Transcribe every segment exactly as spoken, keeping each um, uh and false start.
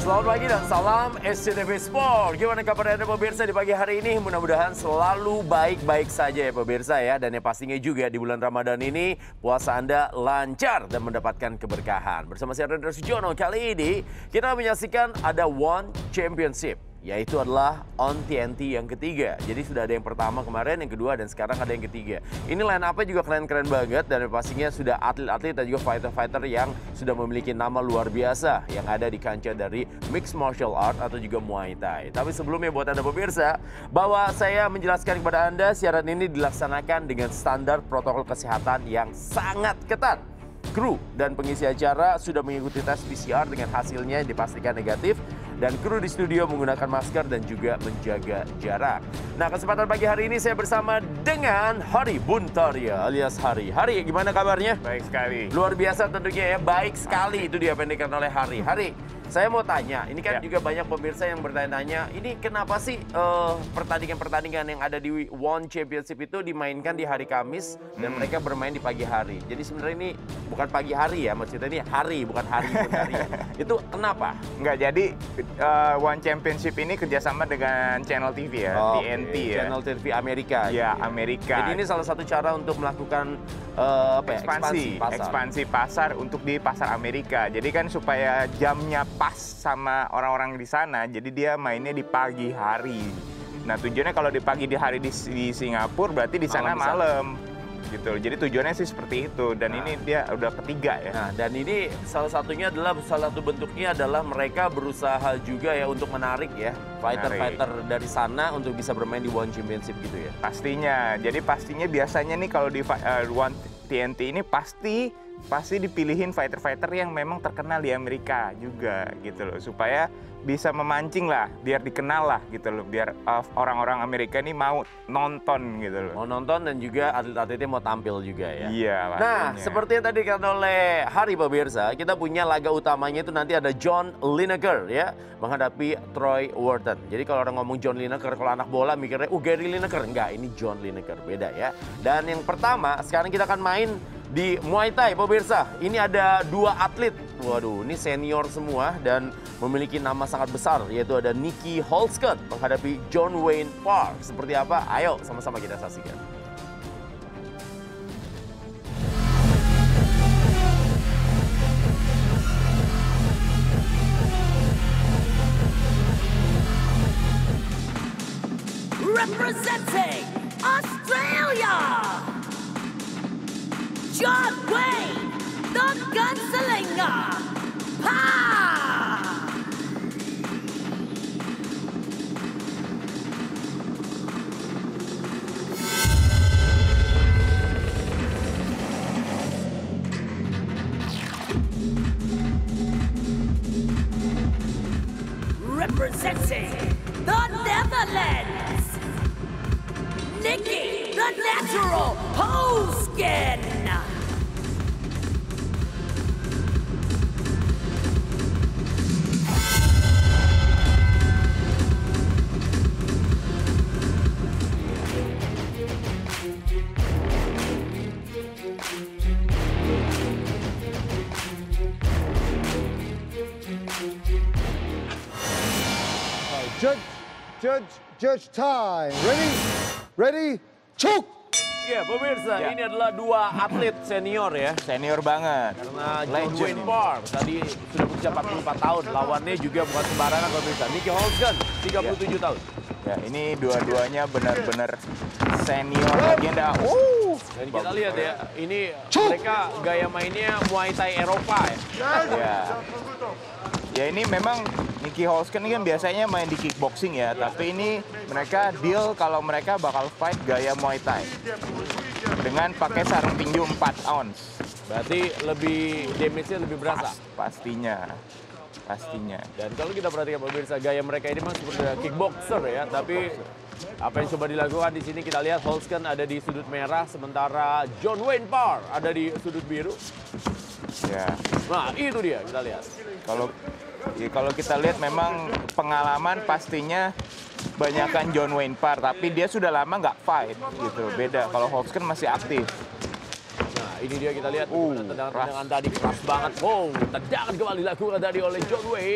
Selamat pagi dan salam S C T V Sport. Gimana kabar Anda pemirsa di pagi hari ini? Mudah-mudahan selalu baik-baik saja ya pemirsa ya. Dan yang pastinya juga di bulan Ramadan ini puasa Anda lancar dan mendapatkan keberkahan. Bersama saya Rendra Sujono, kali ini kita menyaksikan ada One Championship. Yaitu adalah on T N T yang ketiga. Jadi sudah ada yang pertama kemarin, yang kedua, dan sekarang ada yang ketiga. Ini line up-nya juga keren-keren banget. Dan pastinya sudah atlet-atlet dan juga fighter-fighter yang sudah memiliki nama luar biasa. Yang ada di kancah dari Mixed Martial Art atau juga Muay Thai. Tapi sebelumnya buat Anda pemirsa, bahwa saya menjelaskan kepada Anda siaran ini dilaksanakan dengan standar protokol kesehatan yang sangat ketat. Kru dan pengisi acara sudah mengikuti tes P C R dengan hasilnya dipastikan negatif. Dan kru di studio menggunakan masker dan juga menjaga jarak. Nah, kesempatan pagi hari ini saya bersama dengan Hari Buntaria alias Hari. Hari, gimana kabarnya? Baik sekali. Luar biasa tentunya ya, baik sekali itu dia pendekkan oleh Hari. Hari, saya mau tanya, ini kan ya. juga banyak pemirsa yang bertanya-tanya, ini kenapa sih pertandingan-pertandingan uh, yang ada di One Championship itu dimainkan di hari Kamis dan hmm. mereka bermain di pagi hari? Jadi sebenarnya ini bukan pagi hari ya, maksudnya ini hari, bukan hari Buntaria. Itu kenapa? Enggak, jadi uh, One Championship ini kerjasama dengan channel T V ya, oh, T N T okay. ya. Channel T V Amerika. Ya, Amerika. Jadi ini salah satu cara untuk melakukan uh, apa ya, ekspansi, ekspansi pasar. ekspansi pasar untuk di pasar Amerika. Jadi kan supaya jamnya pas sama orang-orang di sana, jadi dia mainnya di pagi hari. Nah, tujuannya kalau di pagi di hari di, di Singapura berarti di sana malam. malam. Gitu. Jadi tujuannya sih seperti itu, dan nah. ini dia udah ketiga ya. Nah, dan ini salah satunya adalah salah satu bentuknya adalah mereka berusaha juga ya untuk menarik ya fighter-fighter dari sana untuk bisa bermain di One Championship gitu ya. Pastinya. Jadi pastinya biasanya nih kalau di uh, One T N T ini pasti pasti dipilihin fighter-fighter yang memang terkenal di Amerika juga gitu loh, supaya bisa memancing lah, biar dikenal lah gitu loh, biar orang-orang uh, Amerika ini mau nonton gitu loh. Mau nonton dan juga atlet-atletnya mau tampil juga ya. Iya, pastinya. Nah, seperti yang tadi dikatakan oleh Hari pemirsa, kita punya laga utamanya itu nanti ada John Lineker ya menghadapi Troy Wharton. Jadi kalau orang ngomong John Lineker, kalau anak bola mikirnya, uh Gary Lineker. Enggak, ini John Lineker, beda ya. Dan yang pertama, sekarang kita akan main di Muay Thai pemirsa. Ini ada dua atlet, waduh ini senior semua dan memiliki nama sangat besar, yaitu ada Nicky Holzken menghadapi John Wayne Parr. Seperti apa? Ayo sama-sama kita saksikan. Representing Australia, John Wayne, the Gunslinger, Parr! Representing the Netherlands, Nicky the Natural Holzken. Judge, judge, judge time. Ready? Ready? Choke! Ya, pemirsa, ya. ini adalah dua atlet senior ya. Senior banget. Karena John Legend. Wayne Parr tadi sudah berusia empat puluh empat tahun. Lawannya juga bukan sembarangan pemirsa. Nicky Holzken, tiga puluh tujuh ya. tahun. Ya, ini dua-duanya benar-benar senior legenda. Uh, Dan kita lihat ya, ini mereka gaya mainnya Muay Thai Eropa ya. Ya. Ya ini memang Nicky Holzken ini kan biasanya main di kickboxing ya, tapi ini mereka deal kalau mereka bakal fight gaya Muay Thai dengan pakai sarung tinju empat ounce. Berarti lebih damage-nya lebih berasa. Pas, pastinya. Pastinya. Dan kalau kita perhatikan pemirsa, gaya mereka ini memang seperti kickboxer ya, tapi apa yang coba dilakukan di sini kita lihat Holzken ada di sudut merah, sementara John Wayne Parr ada di sudut biru. Ya. Nah, itu dia kita lihat. Kalau ya, kalau kita lihat memang pengalaman pastinya banyakan John Wayne Parr, tapi dia sudah lama nggak fight gitu. Beda kalau Holzken masih aktif. Nah, ini dia kita lihat uh, tendangan-tendangan tadi keras banget. Wow, tendangan kembali dilakukan tadi oleh John Wayne.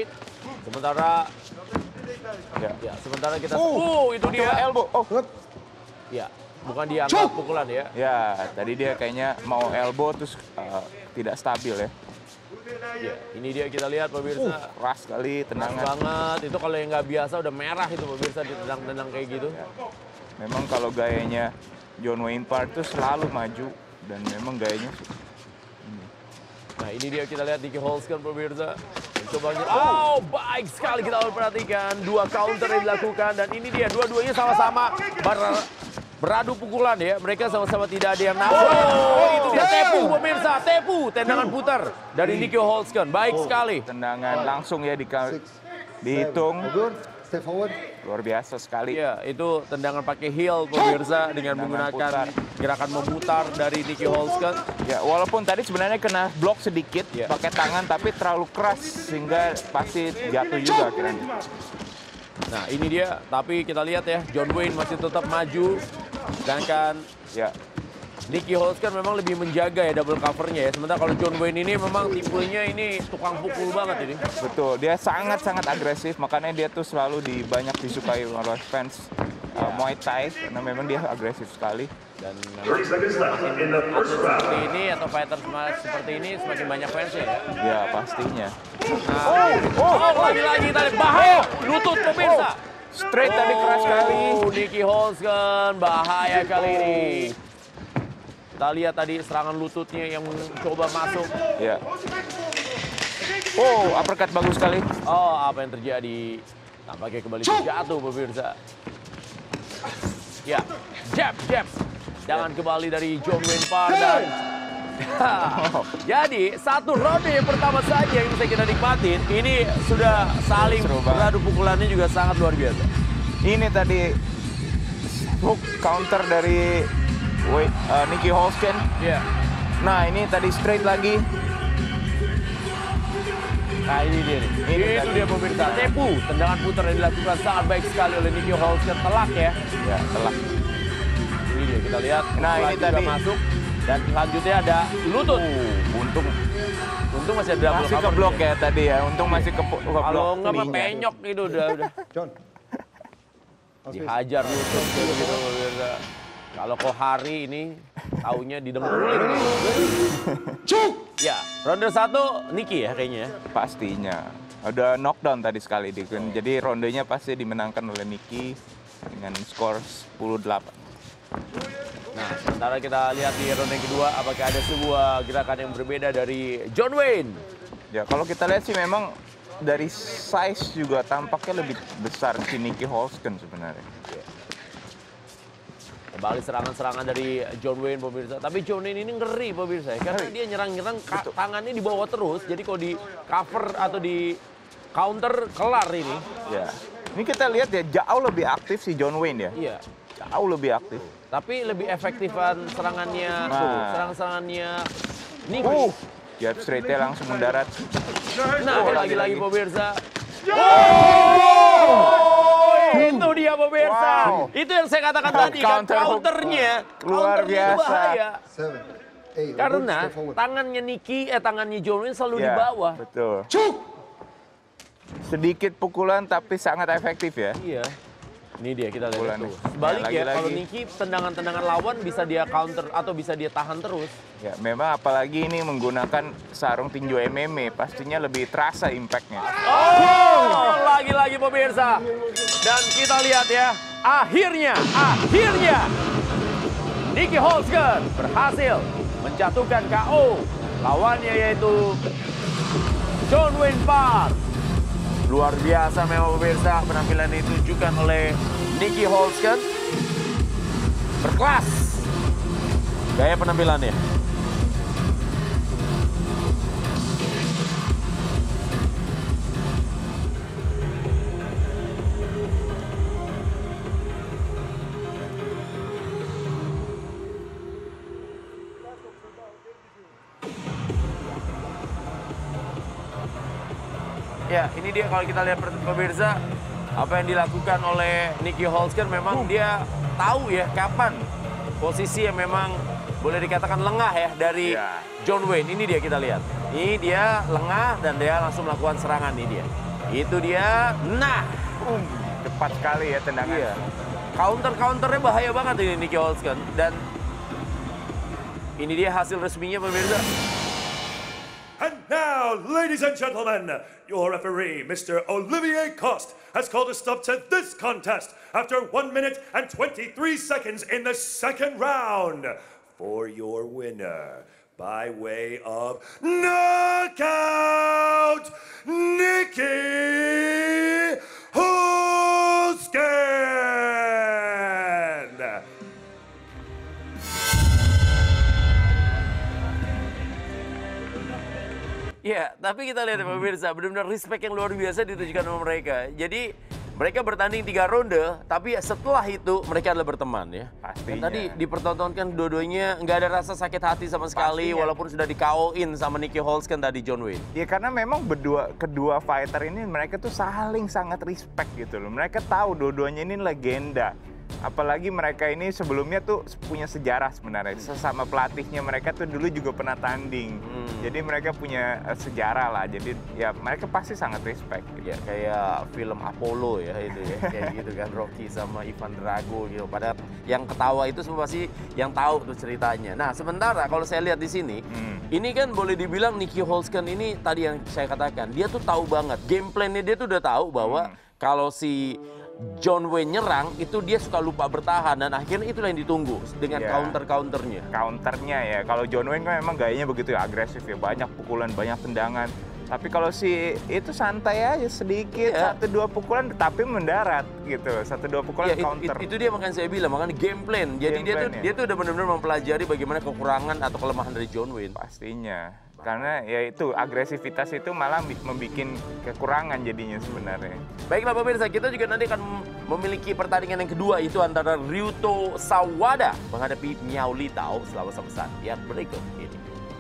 Sementara, Ya. ya sementara kita, Uh, oh itu pakai dia. elbow. Oh. Good. Ya, bukan dia angkat pukulan ya. Ya, tadi dia kayaknya mau elbow terus uh, tidak stabil ya. Ya, ini dia kita lihat Uh, pemirsa. keras sekali Keras tendangan. banget, itu kalau yang nggak biasa udah merah itu pemirsa ditendang-tendang kayak gitu. Memang kalau gayanya John Wayne Park itu selalu maju dan memang gayanya Nah ini dia kita lihat Nicky Holzken pemirsa. Coba oh baik sekali kita perhatikan dua counter yang dilakukan dan ini dia dua-duanya sama-sama ber- beradu pukulan ya. Mereka sama-sama tidak ada yang nafsu. Oh itu dia tepu pemirsa, tepu tendangan putar dari Nicky Holzken. Baik sekali. tendangan langsung ya di Six, dihitung. seven. Good. Step forward. Luar biasa sekali. Iya, itu tendangan pakai heel pemirsa dengan Tendangan menggunakan putar. gerakan memutar dari Nicky Holzken. Ya, walaupun tadi sebenarnya kena blok sedikit Ya. pakai tangan tapi terlalu keras sehingga pasti jatuh juga akhirnya. Nah ini dia, tapi kita lihat ya John Wayne masih tetap maju. Sedangkan Ya, Nicky Holzken memang lebih menjaga ya double covernya ya. Sementara kalau John Wayne ini memang tipenya ini tukang pukul banget ini. betul. Dia sangat-sangat agresif, makanya dia tuh selalu di banyak disukai oleh fans uh, Muay Thai karena memang dia agresif sekali. Dan memang semakin atlet seperti ini atau fighter sema- seperti ini semakin banyak fansnya ya. Ya, pastinya. Nah, oh, lagi-lagi kita lihat bahaya lutut pemirsa. Straight tadi keras sekali. Oh, Nicky Holzken bahaya kali ini. Kita lihat tadi serangan lututnya yang coba masuk. Ya. Oh, uppercut bagus sekali. Oh, apa yang terjadi? Tampaknya kembali terjatuh pemirsa. Ya, jab, jab. Jangan kembali dari John Wayne Park dan jadi satu ronde yang pertama saja yang bisa kita nikmatin. Ini sudah saling Seru banget. beradu pukulannya juga sangat luar biasa. Ini tadi hook counter dari Wait, uh, Nicky Holzken. Ya. Nah, ini tadi straight lagi. Nah ini dia nih. Ini Itu tadi. dia pemirsa. Tepu, tendangan putar yang dilakukan sangat baik sekali oleh Nicky Holzken. Telak ya. Ya, telak. Ini dia kita lihat. Nah, pukulan ini juga tadi. masuk. Dan selanjutnya ada lutut. Uh, untung Untung masih ada double masih ke cover blok nih. ya tadi ya. Untung masih ke, ke blok. Kalau enggak mah kneenya. penyok itu udah udah John. Okay. dihajar lutut gitu gitu pemirsa. Kalau kok hari ini taunya didengkulin nih. Ya, ronde satu Nicky ya kayaknya. Pastinya. Ada knockdown tadi sekali. di- Jadi rondenya pasti dimenangkan oleh Nicky dengan skor sepuluh delapan. Nah, sementara kita lihat di ronde kedua apakah ada sebuah gerakan yang berbeda dari John Wayne. Ya, kalau kita lihat sih memang dari size juga tampaknya lebih besar si Nicky Holzken sebenarnya. Kembali serangan-serangan dari John Wayne pemirsa. Tapi John Wayne ini ngeri pemirsa ya. Karena dia nyerang-nyerang ka- tangannya di bawah terus. Jadi kalau di cover atau di counter kelar ini. Ya. Ini kita lihat ya jauh lebih aktif si John Wayne ya. Iya. Jauh lebih aktif. Tapi lebih efektifan serangannya Nah. tuh. Serang-serangannya Nicky. Uh, jab straight-nya langsung mendarat. Nah, Oh, lagi-lagi lagi-lagi. pemirsa. Oh! Itu dia pemirsa. Wow. Itu yang saya katakan tadi kan Counter hook. counternya. Luar counternya itu biasa. bahaya. Seven. Eight. Karena Step forward. tangannya Nicky, eh tangannya John Wayne selalu di Ya, bawah. betul. Choke. Sedikit pukulan tapi sangat efektif ya. Iya. Ini dia kita lihat Pukulan tuh. nih. Sebaliknya Ya, lagi-lagi. kalau Nicky tendangan-tendangan lawan bisa dia counter atau bisa dia tahan terus. Ya, memang apalagi ini menggunakan sarung tinju M M A, pastinya lebih terasa impact-nya. Oh, lagi-lagi pemirsa. Dan kita lihat ya, akhirnya, akhirnya Nicky Holzken berhasil menjatuhkan K O lawannya yaitu John Wayne Park. Luar biasa memang pemirsa penampilan yang ditunjukkan oleh Nicky Holzken. Berkelas gaya penampilannya. Ya, ini dia kalau kita lihat pemirsa, apa yang dilakukan oleh Nicky Holzken memang dia tahu ya kapan posisi yang memang boleh dikatakan lengah ya dari Ya. John Wayne. Ini dia kita lihat. Ini dia lengah dan dia langsung melakukan serangan ini dia. Itu dia. Nah, Um, cepat sekali ya tendangan. iya. Counter-counternya bahaya banget ini Nicky Holzken. Dan ini dia hasil resminya pemirsa. And now, ladies and gentlemen, your referee, Mister Olivier Coste, has called a stop to this contest after one minute and twenty-three seconds in the second round. For your winner, by way of knockout, Nicky Holzken! Ya, tapi kita lihat ya pemirsa, benar-benar respect yang luar biasa ditujukan sama mereka. Jadi mereka bertanding tiga ronde, tapi setelah itu mereka adalah berteman ya. Dan Pastinya. tadi dipertontonkan dua-duanya nggak ada rasa sakit hati sama sekali, Pastinya. walaupun sudah di K O-in sama Nicky Holzken tadi John Wayne. Ya karena memang berdua kedua fighter ini mereka tuh saling sangat respect gitu loh. Mereka tahu dua-duanya ini legenda. Apalagi mereka ini sebelumnya tuh punya sejarah sebenarnya. Sesama pelatihnya mereka tuh dulu juga pernah tanding. Hmm. Jadi mereka punya eh, sejarah lah. Jadi ya mereka pasti sangat respect gitu. Ya kayak film Apollo ya itu ya, kayak gitu kan Rocky sama Ivan Drago gitu. Padahal yang ketawa itu semua pasti yang tahu tuh ceritanya. Nah sementara kalau saya lihat di sini, Hmm. ini kan boleh dibilang Nicky Holzken ini tadi yang saya katakan, dia tuh tahu banget game plan-nya, dia tuh udah tahu bahwa Hmm. kalau si John Wayne nyerang itu dia suka lupa bertahan dan akhirnya itulah yang ditunggu dengan Ya. counter-counternya. Counternya ya, kalau John Wayne kan memang gayanya begitu ya, agresif ya, banyak pukulan, banyak tendangan. Tapi kalau si itu santai aja sedikit, Iya. satu dua pukulan tapi mendarat gitu, satu dua pukulan Ya, it- counter. it- itu dia makanya saya bilang, makanya game plan. Jadi Game dia tuh plan, ya. dia tuh udah benar-benar mempelajari bagaimana kekurangan atau kelemahan dari John Wayne. Pastinya, karena ya itu agresivitas itu malah membuat kekurangan jadinya sebenarnya. Baiklah pemirsa, kita juga nanti akan memiliki pertandingan yang kedua, itu antara Ryuto Sawada menghadapi Miao Litao selama pesan yang berikut ini.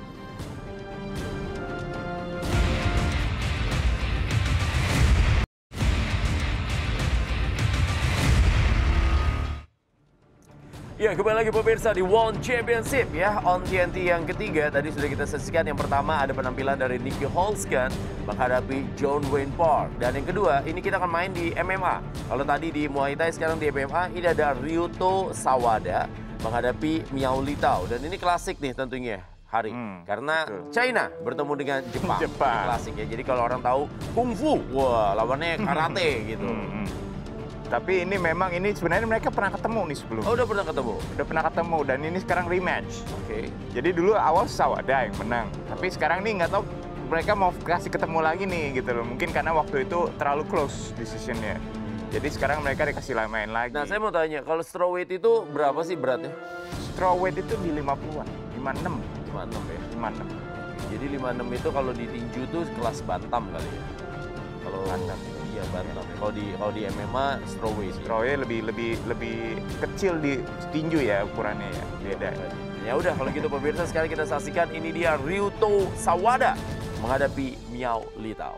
Ya, kembali lagi pemirsa di One Championship ya, on T N T yang ketiga. Tadi sudah kita saksikan yang pertama ada penampilan dari Nicky Holzken menghadapi John Wayne Park. Dan yang kedua, ini kita akan main di M M A. Kalau tadi di Muay Thai, sekarang di M M A, ini ada Ryuto Sawada menghadapi Miao Litao. Dan ini klasik nih tentunya, Hari. Hmm, Karena betul. China bertemu dengan Jepang. Jepang. Ini klasik ya. Jadi kalau orang tahu kungfu, wah lawannya karate gitu. Hmm, hmm. Tapi ini memang ini sebenarnya mereka pernah ketemu nih sebelumnya. Oh, udah pernah ketemu? Udah pernah ketemu dan ini sekarang rematch. Oke. Jadi dulu awal Sawada yang menang, tapi sekarang nih nggak tahu mereka mau kasih ketemu lagi nih gitu loh. Mungkin karena waktu itu terlalu close decisionnya. Jadi sekarang mereka dikasih main lagi. Nah, saya mau tanya, kalau strawweight itu berapa sih beratnya? Strawweight itu di lima puluhan, lima puluh enam, lima puluh enam ya. lima puluh enam. Jadi lima puluh enam itu kalau di tinju tuh kelas bantam kali ya. Kalau Bantam. Iya, bantam. Kalau di kalau di M M A strawweight. Strawweight lebih lebih lebih kecil di tinju ya ukurannya ya, beda. Ya udah, kalau gitu pemirsa, sekarang kita saksikan ini dia Ryuto Sawada menghadapi Miao Litao.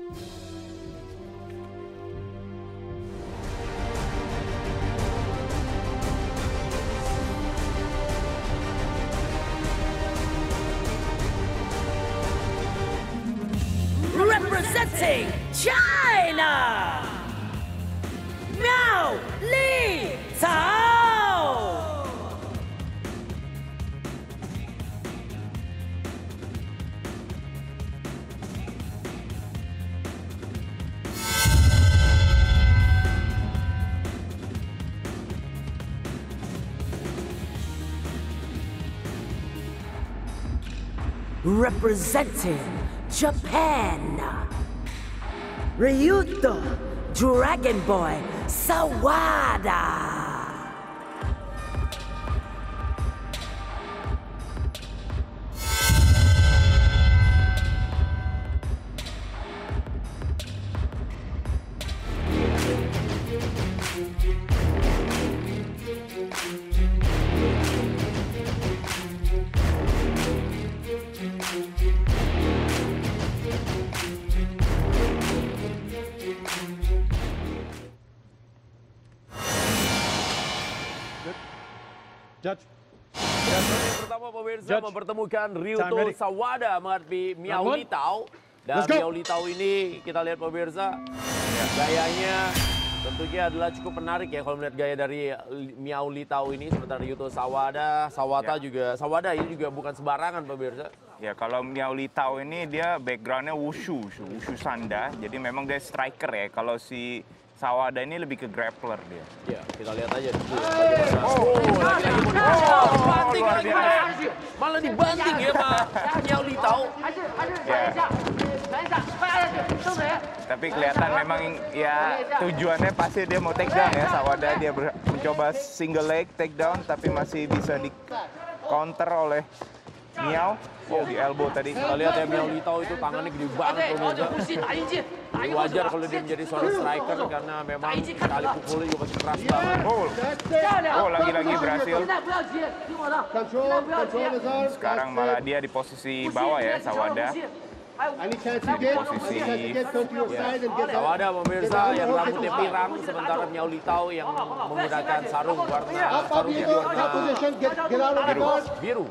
Representing China, Miao Li Tao. Representing Japan, Ryuto Dragon Boy Sawada. Judge. Yang pertama pemirsa Judge. mempertemukan Time Ryuto ready. Sawada menghadapi Miao Round one. Litao. Dan Miao Litao ini kita lihat pemirsa, gayanya tentunya adalah cukup menarik ya kalau melihat gaya dari Miao Litao ini. Sementara Yuto Sawada, Sawata ya. juga, Sawada ini juga bukan sembarangan pemirsa. Ya kalau Miao Litao ini dia backgroundnya wushu, wushu sanda. Jadi memang dia striker ya. Kalau si Sawada ini lebih ke grappler dia. Ya, kita lihat aja dulu. Oh, lagi-lagi mau oh, banting lagi. Malah dibanting ya, Pak. Miao Litao. Ya. Tapi kelihatan memang ya tujuannya pasti dia mau take down ya. Sawada dia mencoba single leg take down tapi masih bisa di counter oleh Miao. Oh, di elbow tadi. Kita lihat ya Miao Litao itu tangannya gede banget pemirsa. Jadi wajar kalau dia menjadi seorang striker karena memang sekali pukulnya juga masih keras banget. Oh, oh lagi-lagi berhasil. Control, control his arm. Sekarang malah dia di posisi bawah ya, Sawada. Any chance you get, any chance you get, come to your side and get that. Sawada pemirsa yang rambutnya pirang, sementara Miao Litao yang menggunakan sarung warna Up, up, sarung you yang go, warna top position, get, get out of the guard. biru.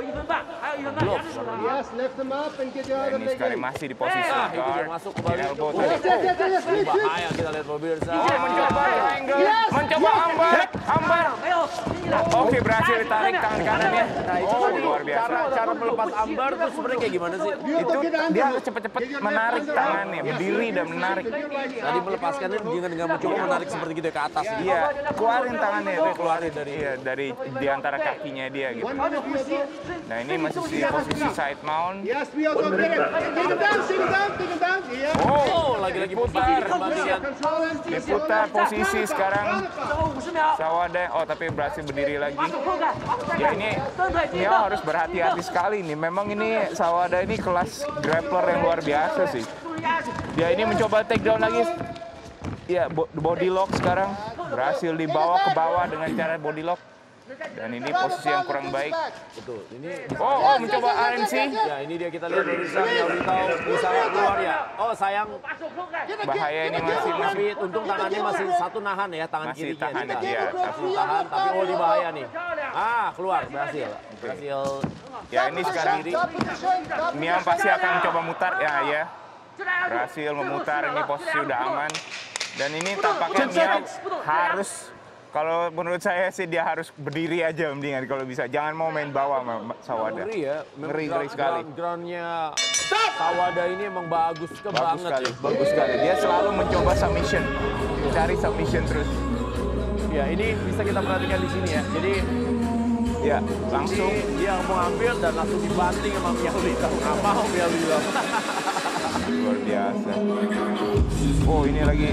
Gloves warna biru. Yes, lift him up and get you out Nah, of ini the sekarang game. masih di posisi Ah, itu dia guard. masuk kembali. Elbow Oh, tadi. Yes, yes, yes, yes, ini yes, yes. bahaya kita lihat pemirsa. Oh, mencoba triangle, mencoba ambar, ambar. Oke, berhasil ditarik tangan kanannya. Nah, itu Oh, tadi luar biasa. cara cara melepas ambar tuh sebenarnya kayak gimana sih? Itu dia harus cepet-cepet menarik tangannya, berdiri dan menarik. Tadi melepaskannya dengan dengan mencoba menarik seperti gitu ke atas. Gitu. Iya, keluarin tangannya, dia Keluarin dari iya, dari di antara kakinya dia gitu. Nah, ini masih di posisi side mount. Yes, we also get it. Take him down, take him down, take him down. Yeah. Oh, lagi-lagi putar kembalian. Control him. Diputar posisi sekarang Sawada. Oh, tapi berhasil berdiri lagi. Ya ini Miao harus berhati-hati sekali nih. Memang ini Sawada ini kelas grappler yang luar biasa sih. Dia ini mencoba take down lagi. Ya, body lock sekarang berhasil dibawa ke bawah dengan cara body lock. Dan ini posisi yang kurang baik. Betul. Ini Oh, oh mencoba R N C. ya ini dia kita lihat pemirsa Miao Litao bisa keluar ya. Oh, sayang. Bahaya ini masih masih Tapi untung tangannya masih satu nahan ya, tangan Masih kirinya. tahan, Tidak. iya. Masih tahan, tapi oh ini bahaya nih. Ah, keluar, berhasil. Berhasil. ya ini sekarang Kiri. Miao pasti akan mencoba mutar ya ya. Berhasil memutar, ini posisi udah aman. Dan ini tampaknya Miao harus, kalau menurut saya sih dia harus berdiri aja mendingan kalau bisa. Jangan mau main bawah sama Sawada. Ngeri ya. Ngeri, ngeri sekali. Groundnya Sawada ini emang bagus ke Bagus banget sekali, ya. bagus sekali. Dia selalu mencoba submission, cari submission terus. Ya, ini bisa kita perhatikan di sini ya. Jadi Ya, langsung. ini dia mau ambil dan langsung dibanting sama Miao Litao. Nggak mau Miao Litao. Luar biasa. Oh, ini lagi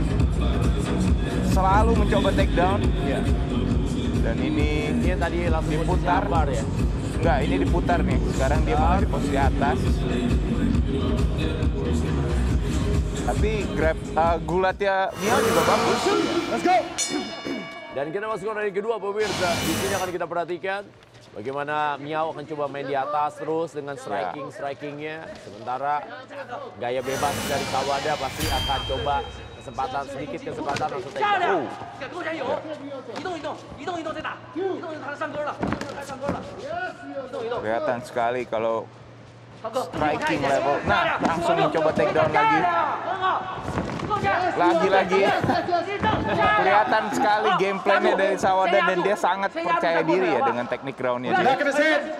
selalu mencoba take down. Ya. Dan ini Ini yang tadi langsung Diputar. bar ya. enggak, ini diputar nih. Sekarang dia malah di posisi atas. Tapi grab uh, gulatnya Miao juga bagus. Let's go. Dan kita masuk ke ronde kedua pemirsa. Di sini akan kita perhatikan bagaimana Miao akan coba main di atas terus dengan striking strikingnya. Sementara gaya bebas dari Sawada pasti akan coba kesempatan sedikit kesempatan langsung take down. Kelihatan sekali kalau striking level. Nah, langsung mencoba take down lagi. Lagi-lagi. Kelihatan sekali gameplaynya dari Sawada dan dia sangat percaya diri ya dengan teknik groundnya dia. Back of his head.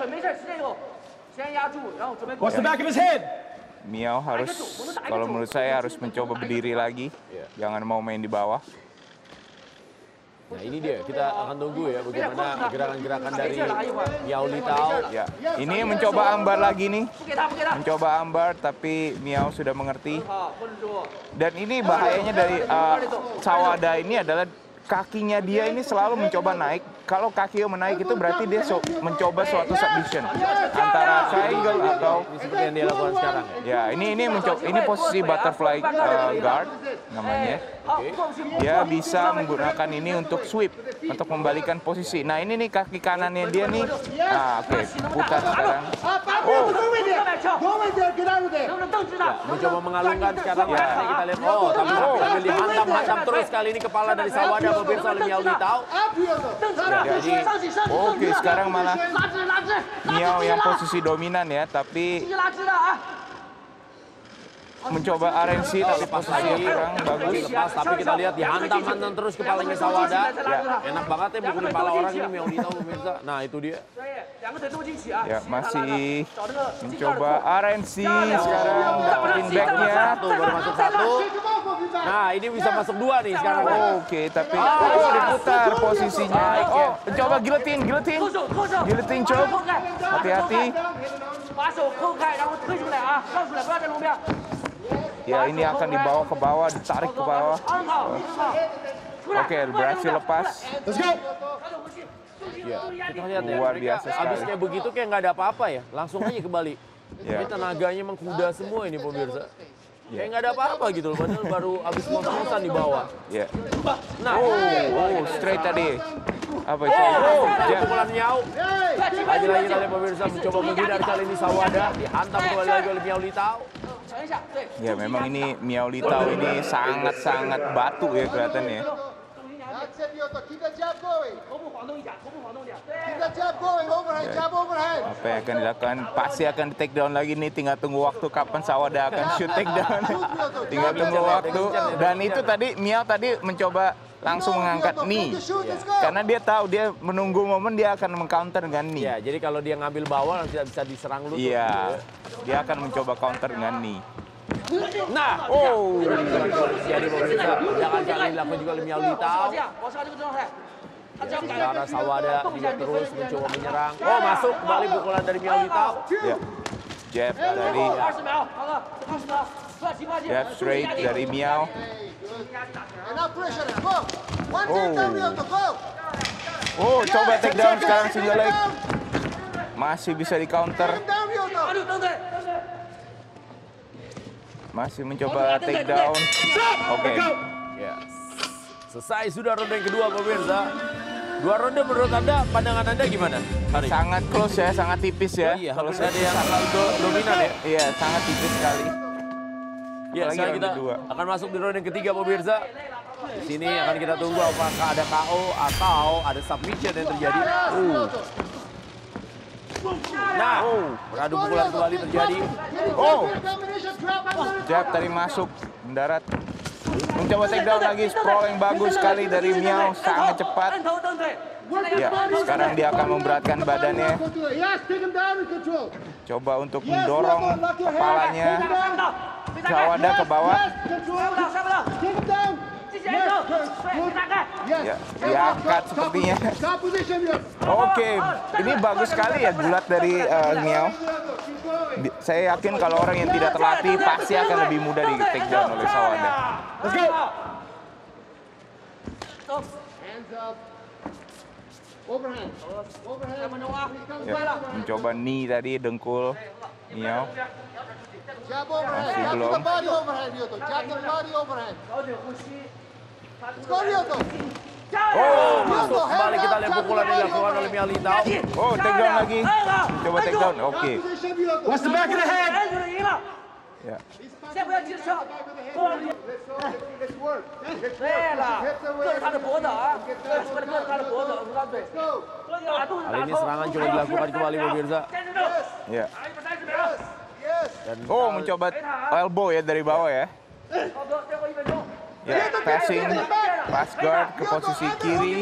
What's the back of his head? Miao harus, kalau menurut saya harus mencoba berdiri lagi. Jangan mau main di bawah. Nah ini dia, kita akan tunggu ya bagaimana gerakan-gerakan dari Miao Litao. Ya, ini mencoba ambar lagi nih. Mencoba ambar tapi Miao sudah mengerti. Dan ini bahayanya dari uh, Sawada ini adalah kakinya dia ini selalu mencoba naik. Kalau kakinya menaik itu berarti dia so mencoba suatu submission antara triangle atau Ini seperti yang dia lakukan sekarang ya. ya ini ini mencoba ini posisi butterfly uh, guard namanya. Oke. Dia bisa menggunakan ini untuk sweep, untuk membalikan posisi. Nah ini nih kaki kanannya dia nih. Nah oke, putar sekarang. Oh, go in there. Go in there. Get out of there. Ya, mencoba mengalungkan sekarang Ya. ya. Kita lihat, oh tapi sambil dihantam-hantam terus kali ini kepala dari Sawada pemirsa oleh Miao Litao. Up here, though. Jadi oke sekarang malah Miao yang posisi dominan ya, tapi mencoba R N C tapi Lepas posisinya lagi, kurang bagus. lepas, tapi kita lihat dihantam-hantam terus kepalanya Sawada. Ya. Enak banget ya pukulin kepala orang ini, Miao Litao pemirsa. Nah itu dia. Ya, masih mencoba R N C sekarang dapetin backnya. Satu, baru masuk satu. Nah ini bisa masuk dua nih sekarang. Oke, tapi oh diputar posisinya. Oh, coba giletin, giletin. Giletin choke. Hati-hati. Ya, ini akan dibawa ke bawah, ditarik ke bawah. Oke, berhasil lepas. Ya, kita lihat ya. Luar biasa sekali. Abis kayak begitu kayak nggak ada apa-apa ya. Langsung aja kembali. Ya. Ini tenaganya emang kuda semua ini pemirsa. Kayak nggak ada apa-apa gitu loh. Padahal baru abis ngos-ngosan di bawah. Ya. Nah, Oh, oh, straight tadi. Apa itu? oh, Ja- pukulan Miao. Lagi-lagi kali pemirsa mencoba menghindar kali ini Sawada. Dihantam kembali lagi oleh Miao Litao. Ya, memang ini Miao Litao ini sangat-sangat batu ya kelihatannya. That's it, Ryoto. Keep that jab going. Keep that jab going. Overhead, jab overhead. Apa yang akan dilakukan? Pasti akan di take down lagi nih. Tinggal tunggu waktu kapan Sawada akan shoot take down. Tinggal tunggu waktu. Dan itu tadi Miao tadi mencoba langsung mengangkat knee. Karena dia tahu dia menunggu momen dia akan mengcounter dengan knee. Ya, jadi kalau dia ngambil bawah tidak bisa diserang lutut. Iya. Dia akan mencoba counter dengan knee. Nah, Oh, jadi pemirsa, jangan kali dilakukan juga oleh Miao Litao. Secara Sawada juga terus mencoba menyerang. Oh, masuk kembali pukulan dari Miao Litao. ya. Jab dari jab straight dari Miao. Enough pressure. Go. One take down, Ryoto. Go. Oh, coba take down sekarang Take single leg. down. Masih bisa di counter. Take down, Ryoto. Masih mencoba take down. Oke. Ya. Selesai sudah ronde yang kedua pemirsa. Dua ronde menurut Anda, pandangan Anda gimana? Hari ini? Sangat close ya, sangat tipis ya. Oh iya, Kalau hampir saya ada yang do- dominan ya. Iya, sangat tipis sekali. Ya, Apalagi sekarang ronde kita dua. akan masuk di ronde yang ketiga pemirsa. Di sini akan kita tunggu apakah ada K O atau ada submission yang terjadi. Uh. Nah, beradu pukulan kembali terjadi. Oh, jab tadi masuk mendarat. Mencoba take down lagi, sprawl yang bagus sekali dari Miao, sangat cepat. Ya, sekarang dia akan memberatkan badannya. Yes, take him down in control. Coba untuk Yes, mendorong lock on, lock your head. kepalanya. Take him down. Sawada ke bawah. Yes, control. Take him down. Yes, good. Yes. Ya, diangkat sepertinya. Stop position, Ryoto. Oke, ini bagus sekali ya gulat dari uh, Miao. Di- Saya yakin kalau orang yang tidak terlatih pasti akan lebih mudah di take down oleh Sawada. Let's go. Hands up. Overhand. Overhand. Ya, mencoba knee tadi dengkul Miao. Jab overhand. Masih Jab belum. the body overhand, Ryoto. Jab the body overhand. Let's go, Ryoto. Oh, masuk kembali kita lihat pukulan yang dilakukan oleh Miao Litao. Oh, take down lagi. Coba take down. Oke. Stop position, Ryoto. What's the back of the head? Ya. Let's go. Let's work. Let's work. Hit the way. Let's go. Kali ini serangan coba dilakukan kembali pemirsa. Ya. Yes. Dan Oh, mencoba elbow ya dari bawah ya. Ya, passing, pass guard ke posisi kiri.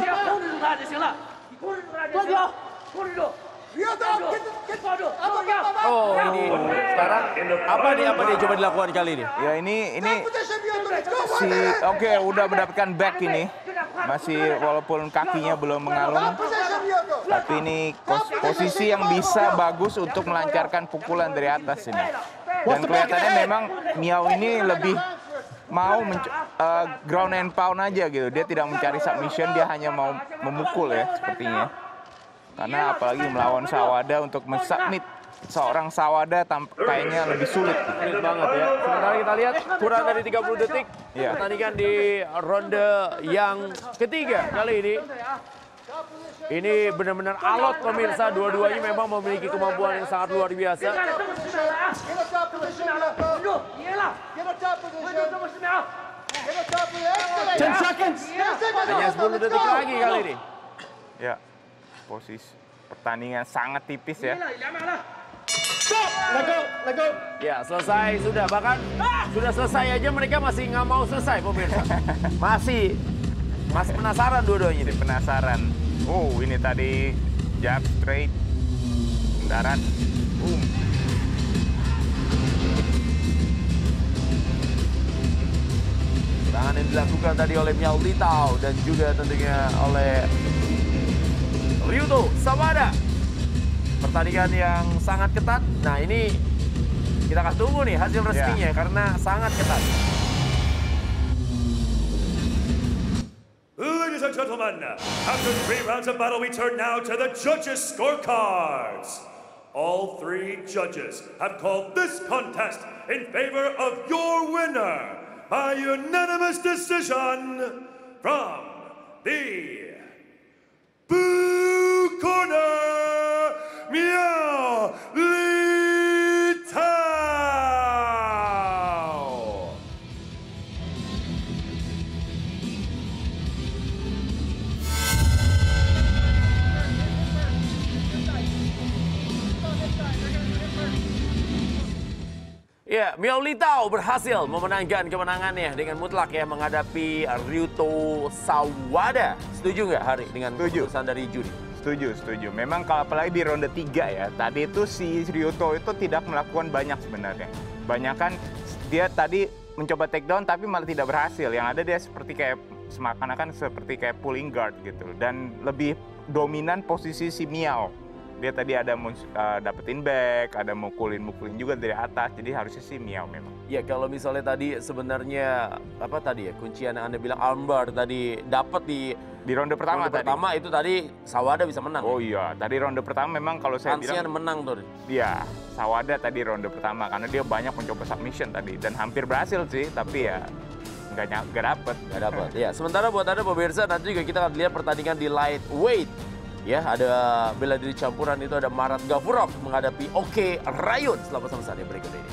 Ryoto, get the, get up, up, up, up. Oh, ini sekarang apa nih apa dia coba dilakukan kali ini? Ya, ini ini Stop position, Ryoto. Let's go. si oke udah mendapatkan back ini. Masih walaupun kakinya belum mengalung. Stop position, Ryoto. Tapi ini pos- posisi yang bisa bagus untuk melancarkan pukulan dari atas ini. Dan kelihatannya memang Miao ini lebih mau menc- uh, ground and pound aja gitu. Dia tidak mencari submission, dia hanya mau memukul ya sepertinya. Karena apalagi melawan Sawada untuk mensubmit seorang Sawada tamp- kayaknya lebih sulit. Sulit banget ya. Sementara kita lihat kurang dari tiga puluh detik Iya. pertandingan di ronde yang ketiga kali ini. Ini benar-benar alot pemirsa, dua-duanya memang memiliki kemampuan yang sangat luar biasa. Get a top position, Ryoto. Get a top position. Get a top position. ten seconds. Hanya sepuluh detik lagi kali ini. Ya, posisi pertandingan sangat tipis ya. Stop! Let go! Let go! Ya, selesai sudah. Bahkan sudah selesai aja mereka masih nggak mau selesai, pemirsa. Masih, masih penasaran dua-duanya Jadi nih. penasaran. Oh, ini tadi jab straight, darat, boom. Serangan yang dilakukan tadi oleh Miao Litao dan juga tentunya oleh Ryuto Sawada. Pertandingan yang sangat ketat. Nah, ini kita akan tunggu nih hasil resminya karena sangat ketat. Ladies and gentlemen, after three rounds of battle, we turn now to the judges' scorecards. All three judges have called this contest in favor of your winner by unanimous decision from the Blue Corner, Miao Litao. Ya, Miao Litao berhasil memenangkan kemenangannya dengan mutlak ya menghadapi Ryuto Sawada. Setuju nggak Hari dengan Setuju. keputusan dari juri? Setuju, setuju. Memang kalau apalagi di ronde tiga ya, tadi itu si Ryuto itu tidak melakukan banyak sebenarnya. Banyak kan dia tadi mencoba takedown tapi malah tidak berhasil. Yang ada dia seperti kayak seakan-akan seperti kayak pulling guard gitu. Dan lebih dominan posisi si Miao. Dia tadi ada mau uh, dapetin back, ada mukulin-mukulin juga dari atas. Jadi harusnya si Miao memang. Ya, kalau misalnya tadi sebenarnya apa tadi ya kuncian yang Anda bilang armbar tadi dapat di Di ronde pertama ronde tadi. pertama itu tadi Sawada bisa menang. Oh iya, tadi ronde pertama memang kalau saya Hansian bilang menang tuh. dia Sawada tadi ronde pertama karena dia banyak mencoba submission tadi dan hampir berhasil sih, tapi ya nggak ny- nggak dapet. Nggak dapat. Ya, sementara buat Anda pemirsa nanti juga kita akan lihat pertandingan di lightweight. Ya, ada bela diri campuran itu ada Marat Gafurov menghadapi Oke Rayun. Setelah pesan saat yang berikut ini.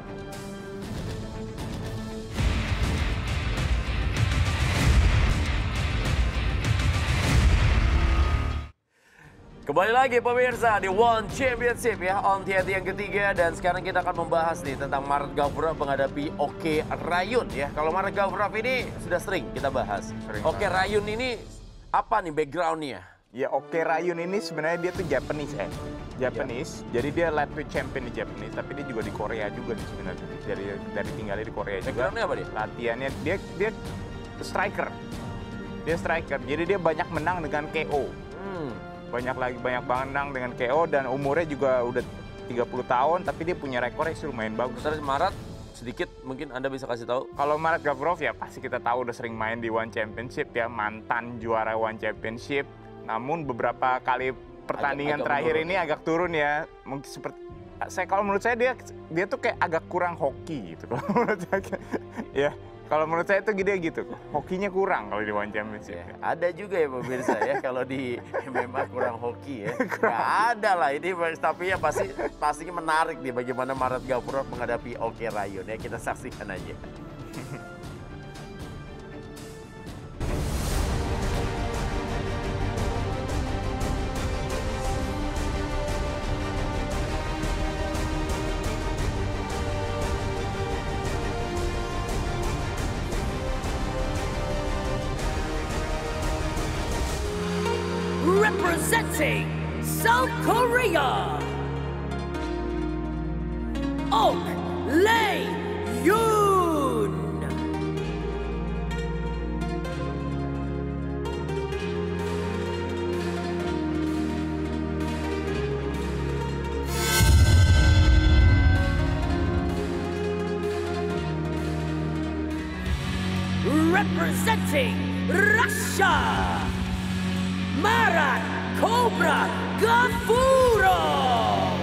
Kembali lagi pemirsa di One Championship ya, on T N T yang ketiga. Dan sekarang kita akan membahas nih tentang Marat Gafurov menghadapi Oke Rayun ya. Kalau Marat Gafurov ini sudah sering kita bahas. Sering Oke banget. Rayun ini apa nih backgroundnya? Ya Oke Rayun ini sebenarnya dia tuh Japanese eh. Japanese, jadi dia lightweight champion di Japanese, tapi dia juga di Korea juga nih sebenarnya. Dari dari tinggalnya di Korea juga. Backgroundnya apa dia? Latihannya dia dia striker. Dia striker. Jadi dia banyak menang dengan K O. Hmm. Banyak lagi banyak banget menang dengan K O dan umurnya juga udah tiga puluh tahun, tapi dia punya rekor yang lumayan bagus. Terus Marat sedikit mungkin Anda bisa kasih tahu. Kalau Marat Gafurov ya pasti kita tahu udah sering main di One Championship ya, mantan juara One Championship. Namun beberapa kali pertandingan Agak- agak terakhir menurun. ini agak turun ya. Mungkin seperti saya kalau menurut saya dia dia tuh kayak agak kurang hoki gitu kalau menurut saya. Ya, kalau menurut saya itu dia gitu. Hokinya kurang kalau di One Championship. Ya, ada juga ya pemirsa ya kalau di M M A kurang hoki ya. Nggak ada lah ini, tapi ya pasti pastinya menarik nih bagaimana Marat Gafurov menghadapi Oke Rayun ya. Kita saksikan aja. Representing South Korea, Ok Lei Yoon. Representing Russia, Marat Cobra Gafurov.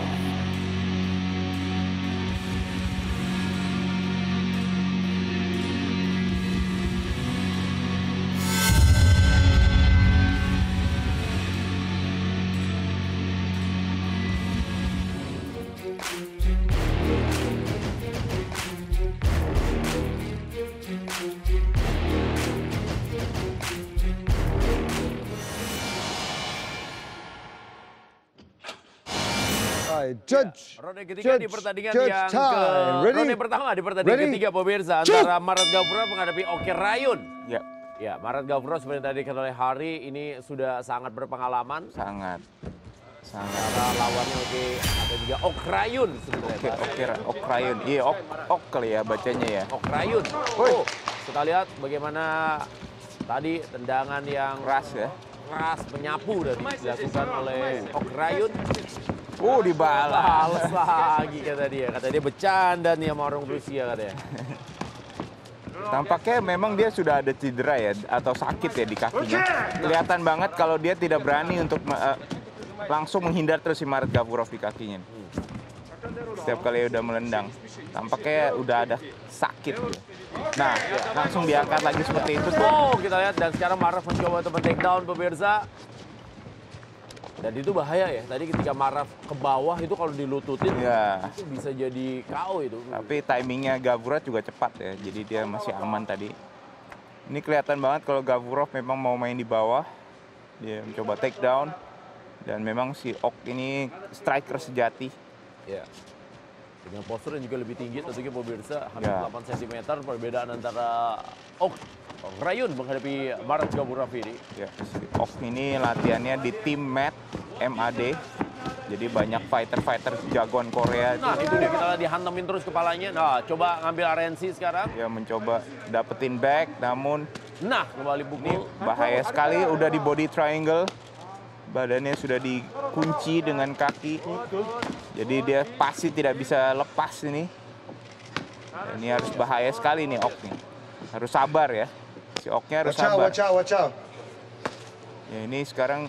Judge. Ya, ronde ketiga judge, di pertandingan judge yang time. ke Ready? ronde pertama di pertandingan Ready? ketiga pemirsa antara Marat Gavurov menghadapi Oke Rayun. Ya, Ya, Marat Gavurov seperti tadi dikatakan oleh Hari ini sudah sangat berpengalaman. sangat. Sangat. Antara lawannya Oke ada juga Ok Rayun sebenarnya. Oke, oke, ok Rayun. Iya, ok, ok kali ya bacanya ya. Ok Rayun. Oh, kita lihat bagaimana tadi tendangan yang Keras ya. keras menyapu dari dilakukan oleh Ok Rayun. Uh, dibalas. Balas lagi kata dia. Kata dia bercanda nih sama orang Rusia katanya. Tampaknya memang dia sudah ada cedera ya atau sakit ya di kakinya. Kelihatan banget kalau dia tidak berani untuk uh, langsung menghindar terus si Marat Gavurov di kakinya. Setiap kali udah melendang, tampaknya udah ada sakit. Nah, langsung diangkat lagi seperti itu tuh. Oh, kita lihat dan sekarang Maraf mencoba untuk take down pemirsa. Dan itu bahaya ya. Tadi ketika Maraf ke bawah itu kalau dilututin Ya. itu bisa jadi K O itu. Tapi timingnya Gavurov juga cepat ya, jadi dia masih aman tadi. Ini kelihatan banget kalau Gavurov memang mau main di bawah. Dia mencoba take down. Dan memang si Ok ini striker sejati. Ya. Dengan postur yang juga lebih tinggi tentunya pemirsa hampir Ya. delapan sentimeter perbedaan antara Ok Rayun menghadapi Marat Gavurov ini. Ya, si Ok ini latihannya di tim Mat M A D. Jadi banyak fighter-fighter jagoan Korea. Nah, itu dia kita lihat dihantamin terus kepalanya. Nah, coba ngambil R N C sekarang. Dia mencoba dapetin back, namun Nah, kembali ini pukul. bahaya sekali. Udah di body triangle, badannya sudah dikunci dengan kaki. Jadi dia pasti tidak bisa lepas ini. Dan ini harus bahaya sekali nih Ok nih. Harus sabar ya. Si Oknya harus Watch out, sabar. watch out, watch out. Ya, ini sekarang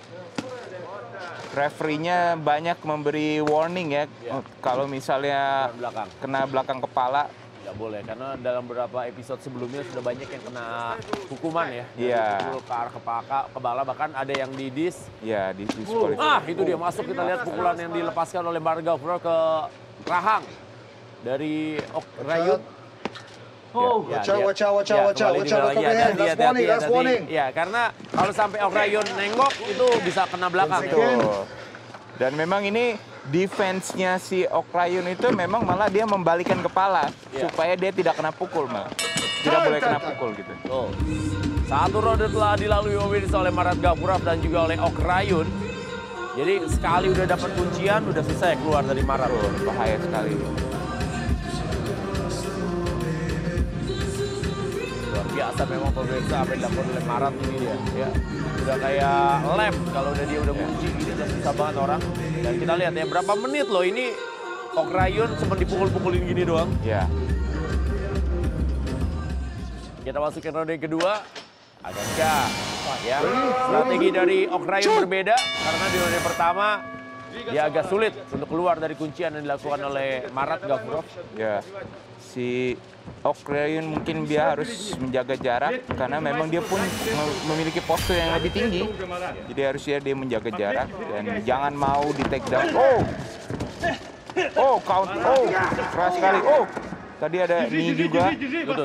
referee-nya banyak memberi warning ya. Ya. Kalau misalnya Belakang. kena belakang kepala, Tidak boleh, karena dalam beberapa episode sebelumnya sudah banyak yang kena hukuman ya. Dari Iya. pukul ke arah kepala, kepala, bahkan ada yang didis. ya di disqualifikasi. Ah, itu dia masuk, kita lihat pukulan yang dilepaskan oleh Marat Gavurov ke rahang dari Ok Rayun. Oh, Ya, watch out, dia- watch out, watch ya, out, watch out, kembali watch dia out, lagi, look hati-hati, overhand. That's hati-hati, warning, that's hati-hati. warning. Ya, karena kalau sampai Ok Rayun nengok itu bisa kena belakang. ya. Betul. Dan memang ini defense-nya si Ok Rayun itu memang malah dia membalikan kepala Iya. supaya dia tidak kena pukul malah. Tidak boleh kena pukul gitu. Tuh. Satu ronde telah dilalui pemirsa oleh Marat Gavurov dan juga oleh Ok Rayun. Jadi sekali udah dapat kuncian, udah selesai keluar dari Marat. Betul, bahaya sekali. Luar biasa memang pemirsa apa yang dilakukan oleh Marat ini dia. Ya. Udah kayak lem kalau udah dia udah kunci ini udah susah banget orang. Dan kita lihat ya berapa menit loh ini Ok Rayun cuma dipukul-pukulin gini doang. Ya. Kita masuk ke ronde kedua. Akankah ya strategi dari Ok Rayun berbeda karena di ronde pertama dia agak sulit untuk keluar dari kuncian yang dilakukan oleh Marat Gavurov. Ya. Si Ok Rayun mungkin dia harus menjaga jarak karena memang dia pun mem- memiliki postur yang lebih tinggi. Jadi harusnya dia menjaga jarak dan jangan mau di take down. Oh. Oh, count. Oh, keras sekali. Oh. Tadi ada knee juga. Lutut.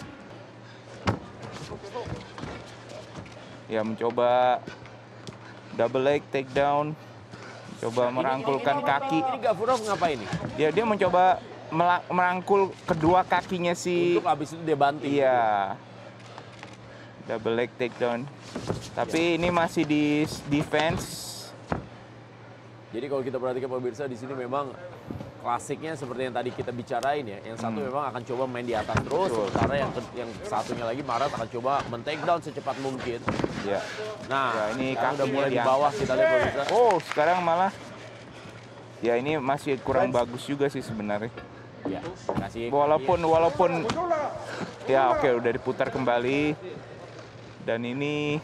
Ya mencoba double leg take down. Coba merangkulkan kaki. Ini Gavurov ngapain nih? Dia dia mencoba mela- merangkul kedua kakinya si Untuk habis itu dia banting. iya. Double leg take down. Tapi ini masih di defense. Jadi kalau kita perhatikan pemirsa di sini memang klasiknya seperti yang tadi kita bicarain ya. Yang satu Hmm. memang akan coba main di atas terus, Betul. sementara yang ke- yang satunya lagi Marat akan coba men-take down secepat mungkin. Ya. Nah, Ya, ini sekarang udah kakinya mulai di diangkat. bawah kita lihat pemirsa. Oh, sekarang malah ya ini masih kurang bagus juga sih sebenarnya. Ya, kasih Walaupun walaupun ya oke udah diputar kembali. Dan ini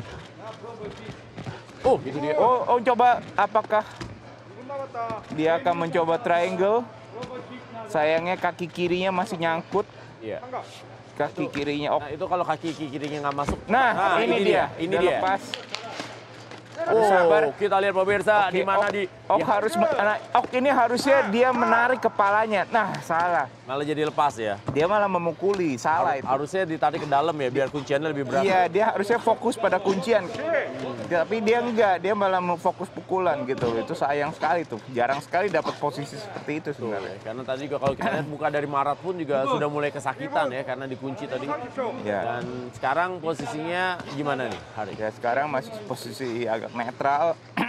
Oh, itu dia. oh, oh coba apakah dia akan mencoba triangle? Sayangnya kaki kirinya masih nyangkut. Iya. Kaki kirinya. Oh. Nah, itu kalau kaki kirinya nggak masuk. Nah, ini, dia. Ini Udah dia. lepas. Harus sabar. Oh, kita lihat pemirsa Oke, di mana Ok- di Ok ya, harus nah, Ok ini harusnya dia menarik kepalanya. Nah, salah. malah jadi lepas ya. Dia malah memukuli, salah itu. Harusnya ditarik ke dalam ya biar kunciannya lebih berat. Iya, dia harusnya fokus pada kuncian. Tapi dia enggak, dia malah fokus pukulan gitu. Itu sayang sekali tuh. Jarang sekali dapat posisi seperti itu sebenarnya. Karena tadi juga kalau kita lihat muka dari Marat pun juga sudah mulai kesakitan ya karena dikunci tadi. Ya. Dan sekarang posisinya gimana nih, Hari? Ya sekarang masih posisi agak netral.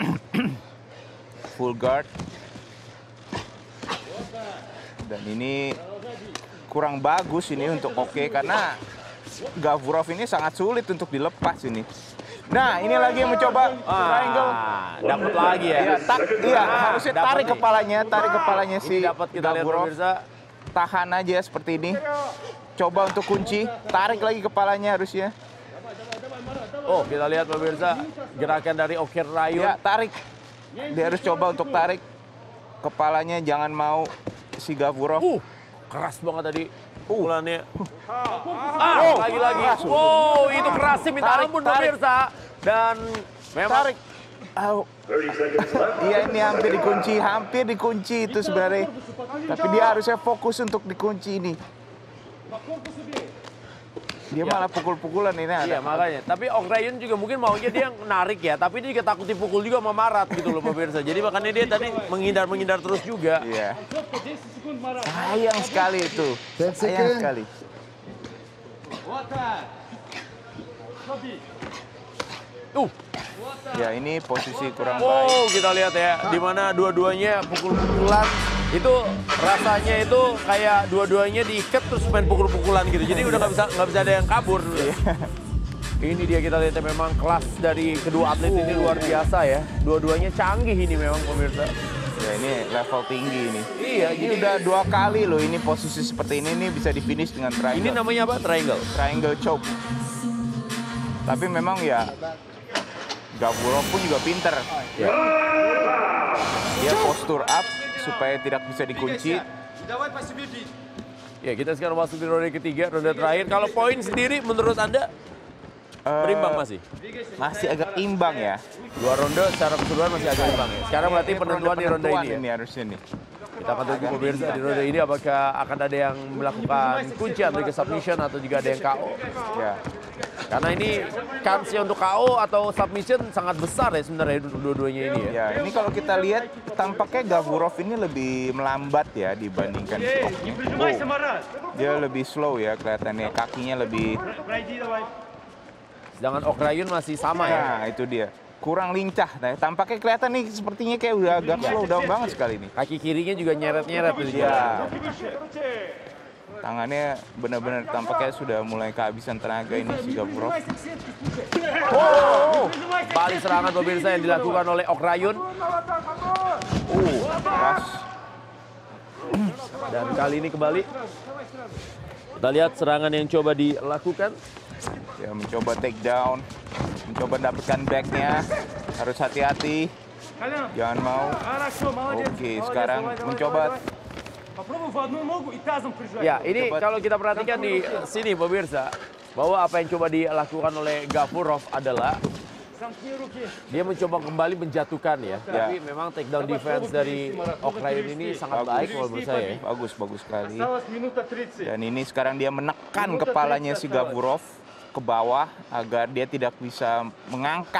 Full guard. Dan ini kurang bagus ini untuk Oke karena Gavurov ini sangat sulit untuk dilepas ini. Nah, ini lagi yang mencoba triangle. Ah, dapat lagi ya. Iya, tak, iya harusnya Dapat tarik nih. kepalanya, tarik kepalanya si Ini dapat kita lihat Gavurov. pemirsa. Tahan aja seperti ini. Coba untuk kunci, tarik lagi kepalanya harusnya. Oh, kita lihat pemirsa gerakan dari Oke Rayun. Ya, tarik. Dia harus coba untuk tarik kepalanya, jangan mau si Gavurov. Uh, keras banget tadi pukulannya. Ah, lagi-lagi. Oh, itu keras sih minta Tarik, ampun tarik. pemirsa. Dan memang Tarik. Au. Iya, ini hampir dikunci, hampir dikunci itu sebenarnya. Tapi dia harusnya fokus untuk dikunci ini. Dia malah pukul-pukulan ini iya ada. makanya. Tapi Ok Rayun juga mungkin maunya dia narik ya, tapi dia juga takut dipukul juga sama Marat gitu loh pemirsa. Jadi makanya dia tadi menghindar-menghindar terus juga. Iya. Sayang sekali itu. Sayang sekali. Uh, Ya, ini posisi kurang baik. oh kita lihat ya, di mana dua-duanya pukul-pukulan itu rasanya itu kayak dua-duanya diikat terus main pukul-pukulan gitu. Jadi udah nggak bisa nggak bisa ada yang kabur. Ini dia kita lihat ya, memang kelas dari kedua atlet ini luar biasa ya. Dua-duanya canggih ini memang pemirsa. Ya, ini level tinggi ini. Iya, Ini jadi udah dua kali loh ini posisi seperti ini nih bisa di finish dengan ini triangle. namanya apa? Triangle. Triangle choke. Tapi memang ya Gavurov pun juga pinter. Ya. Dia postur up supaya tidak bisa dikunci. Ya, kita sekarang masuk di ronde ketiga, ronde terakhir. Kalau poin sendiri menurut Anda berimbang masih? Masih agak imbang ya. Dua ronde secara keseluruhan masih agak imbang ya. Sekarang berarti Ini penentuan di ronde penentuan ini ya. ini harusnya nih. Kita akan tunggu pemirsa di ronde ini apakah akan ada yang melakukan kuncian dari submission atau juga ada yang K O. Ya. Karena ini kansnya untuk K O atau submission sangat besar ya sebenarnya untuk dua-duanya ini ya. Ya, ini kalau kita lihat tampaknya Gavurov ini lebih melambat ya dibandingkan si Oknya. Oh, dia lebih slow ya kelihatannya, kakinya lebih. Sedangkan Ok Rayun masih sama ya. Nah, itu dia. Kurang lincah. Nah, tampaknya kelihatan nih sepertinya kayak udah agak slow down banget sekali nih. Kaki kirinya juga nyeret-nyeret tuh. Ya. Tangannya benar-benar tampaknya sudah mulai kehabisan tenaga ini si Gavurov. Oh, balik serangan pemirsa yang dilakukan oleh Ok Rayun. Uh, keras. Dan kali ini kembali kita lihat serangan yang coba dilakukan. Ya, mencoba take down, mencoba dapatkan backnya. Harus hati-hati. Jangan mau. Oke, sekarang mencoba. Ya, ini Coba- kalau kita perhatikan di sini pemirsa, bahwa apa yang coba dilakukan oleh Gavurov adalah dia mencoba kembali menjatuhkan ya. Ya. Tapi memang takedown defense dari Ok Rayun ini sangat baik kalau menurut saya. ya. Bagus, bagus sekali. Dan ini sekarang dia menekan kepalanya si Gavurov ke bawah agar dia tidak bisa mengangkat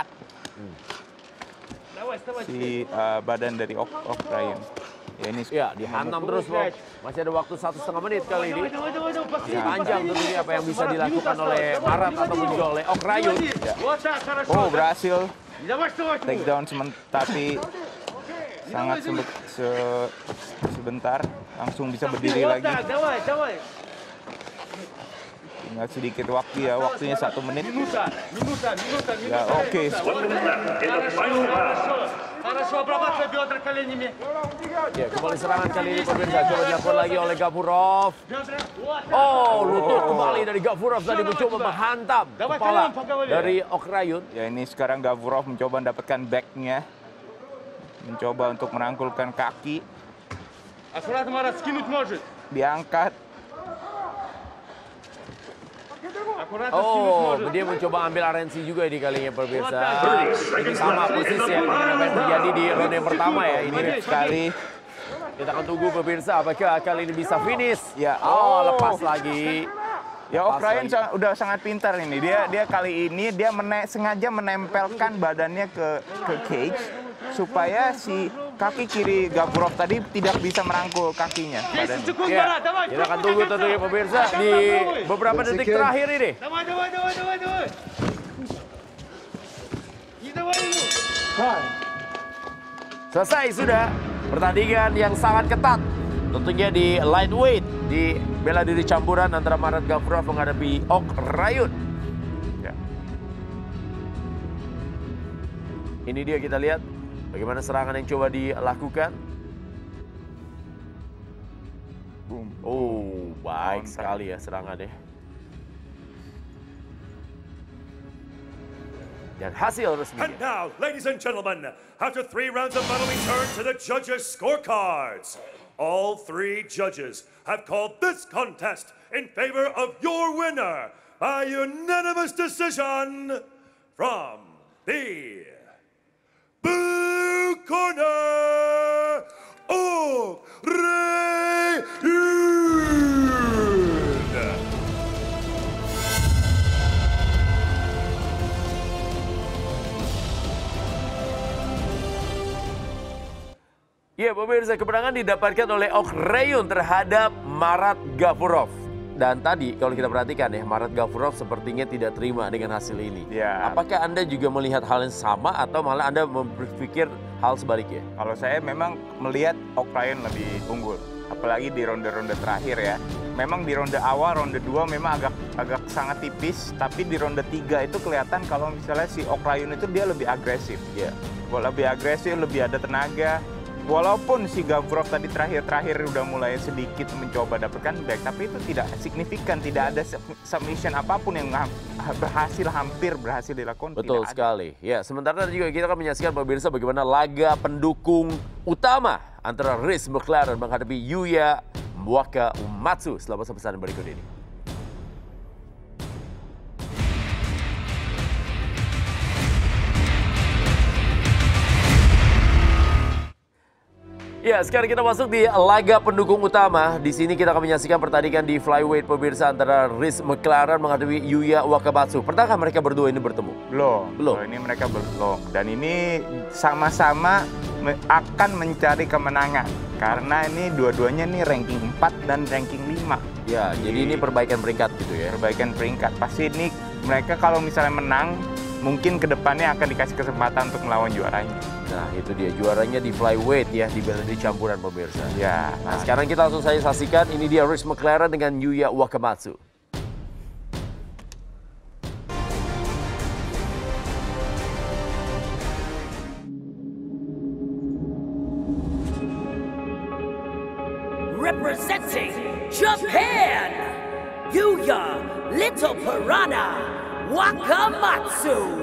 si uh, badan dari Ok, Ok Rayun. Ya, ini Ya, dihantam terus Bob. Masih ada waktu satu setengah menit kali ini. Masih panjang tentunya apa yang bisa dilakukan oleh Marat ataupun juga oleh Ok Rayun. Oh, berhasil take down sementara, tapi sangat sebe- se- sebentar langsung bisa berdiri lagi. Tinggal sedikit waktu ya, waktunya satu menit. Ya, oke. Ya, kembali serangan kali ini pemirsa coba dilakukan lagi oleh Gavurov. Oh, lutut kembali dari Gavurov tadi mencoba menghantam kepala dari Ok Rayun. Ya, ini sekarang Gavurov mencoba mendapatkan backnya, mencoba untuk merangkulkan kaki, diangkat. Oh, dia mencoba ambil R N C juga di kalinya pemirsa. Ini sama posisinya dengan apa yang terjadi di ronde yang pertama ya. Ini sekali. Kita akan tunggu pemirsa apakah kali ini bisa finish. Ya, Oh, lepas lagi. Ya, Lepas O'Brien lagi. udah sangat pintar ini. Dia dia kali ini dia mene- sengaja menempelkan badannya ke ke cage supaya si kaki kiri Gafurov tadi tidak bisa merangkul kakinya. badannya. Ya, kita akan tunggu tentunya pemirsa di beberapa detik terakhir ini. Selesai sudah pertandingan yang sangat ketat. Tentunya di lightweight, di bela diri campuran antara Marat Gafurov menghadapi Ok Rayun. Ya. Ini dia kita lihat bagaimana serangan yang coba dilakukan. Boom. Oh, baik Counter. sekali ya serangannya. Dan hasil resmi. And now, ladies and gentlemen, after three rounds of battle, we turn to the judges' scorecards. All three judges have called this contest in favor of your winner by unanimous decision from the blue corner, Og Rayun. Ya, pemirsa, kemenangan didapatkan oleh Ok Rayun terhadap Marat Gafurov. Dan tadi kalau kita perhatikan ya, Marat Gafurov sepertinya tidak terima dengan hasil ini. Ya. Apakah Anda juga melihat hal yang sama atau malah Anda berpikir hal sebaliknya? Kalau saya memang melihat O'Brien lebih unggul, apalagi di ronde-ronde terakhir ya. Memang di ronde awal, ronde dua memang agak agak sangat tipis, tapi di ronde tiga itu kelihatan kalau misalnya si O'Brien itu dia lebih agresif. Ya. Lebih agresif, lebih ada tenaga. Walaupun si Gafurov tadi terakhir-terakhir udah mulai sedikit mencoba dapatkan back, tapi itu tidak signifikan, tidak ada submission apapun yang ha- berhasil, hampir berhasil dilakukan. Betul tidak sekali. Ya, sementara juga kita akan menyaksikan pemirsa bagaimana laga pendukung utama antara Rhys McLaren menghadapi Yuya Wakamatsu selama pesan berikut ini. Ya, sekarang kita masuk di laga pendukung utama. Di sini kita akan menyaksikan pertandingan di flyweight pemirsa antara Rhys McLaren menghadapi Yuya Wakamatsu. Pernahkah mereka berdua ini bertemu? Belum. Belum. Oh, ini mereka belum. Dan ini sama-sama me- akan mencari kemenangan. Karena ini dua-duanya nih ranking empat dan ranking lima. Ya, jadi ini perbaikan peringkat gitu ya. Perbaikan peringkat. Pasti ini mereka kalau misalnya menang, mungkin kedepannya akan dikasih kesempatan untuk melawan juaranya. Nah, itu dia juaranya di flyweight ya, di bela diri campuran pemirsa. Ya. Nah, sekarang kita langsung saja saksikan, ini dia Rhys McLaren dengan Yuya Wakamatsu. Representing Japan, Yuya Little Piranha Wakamatsu.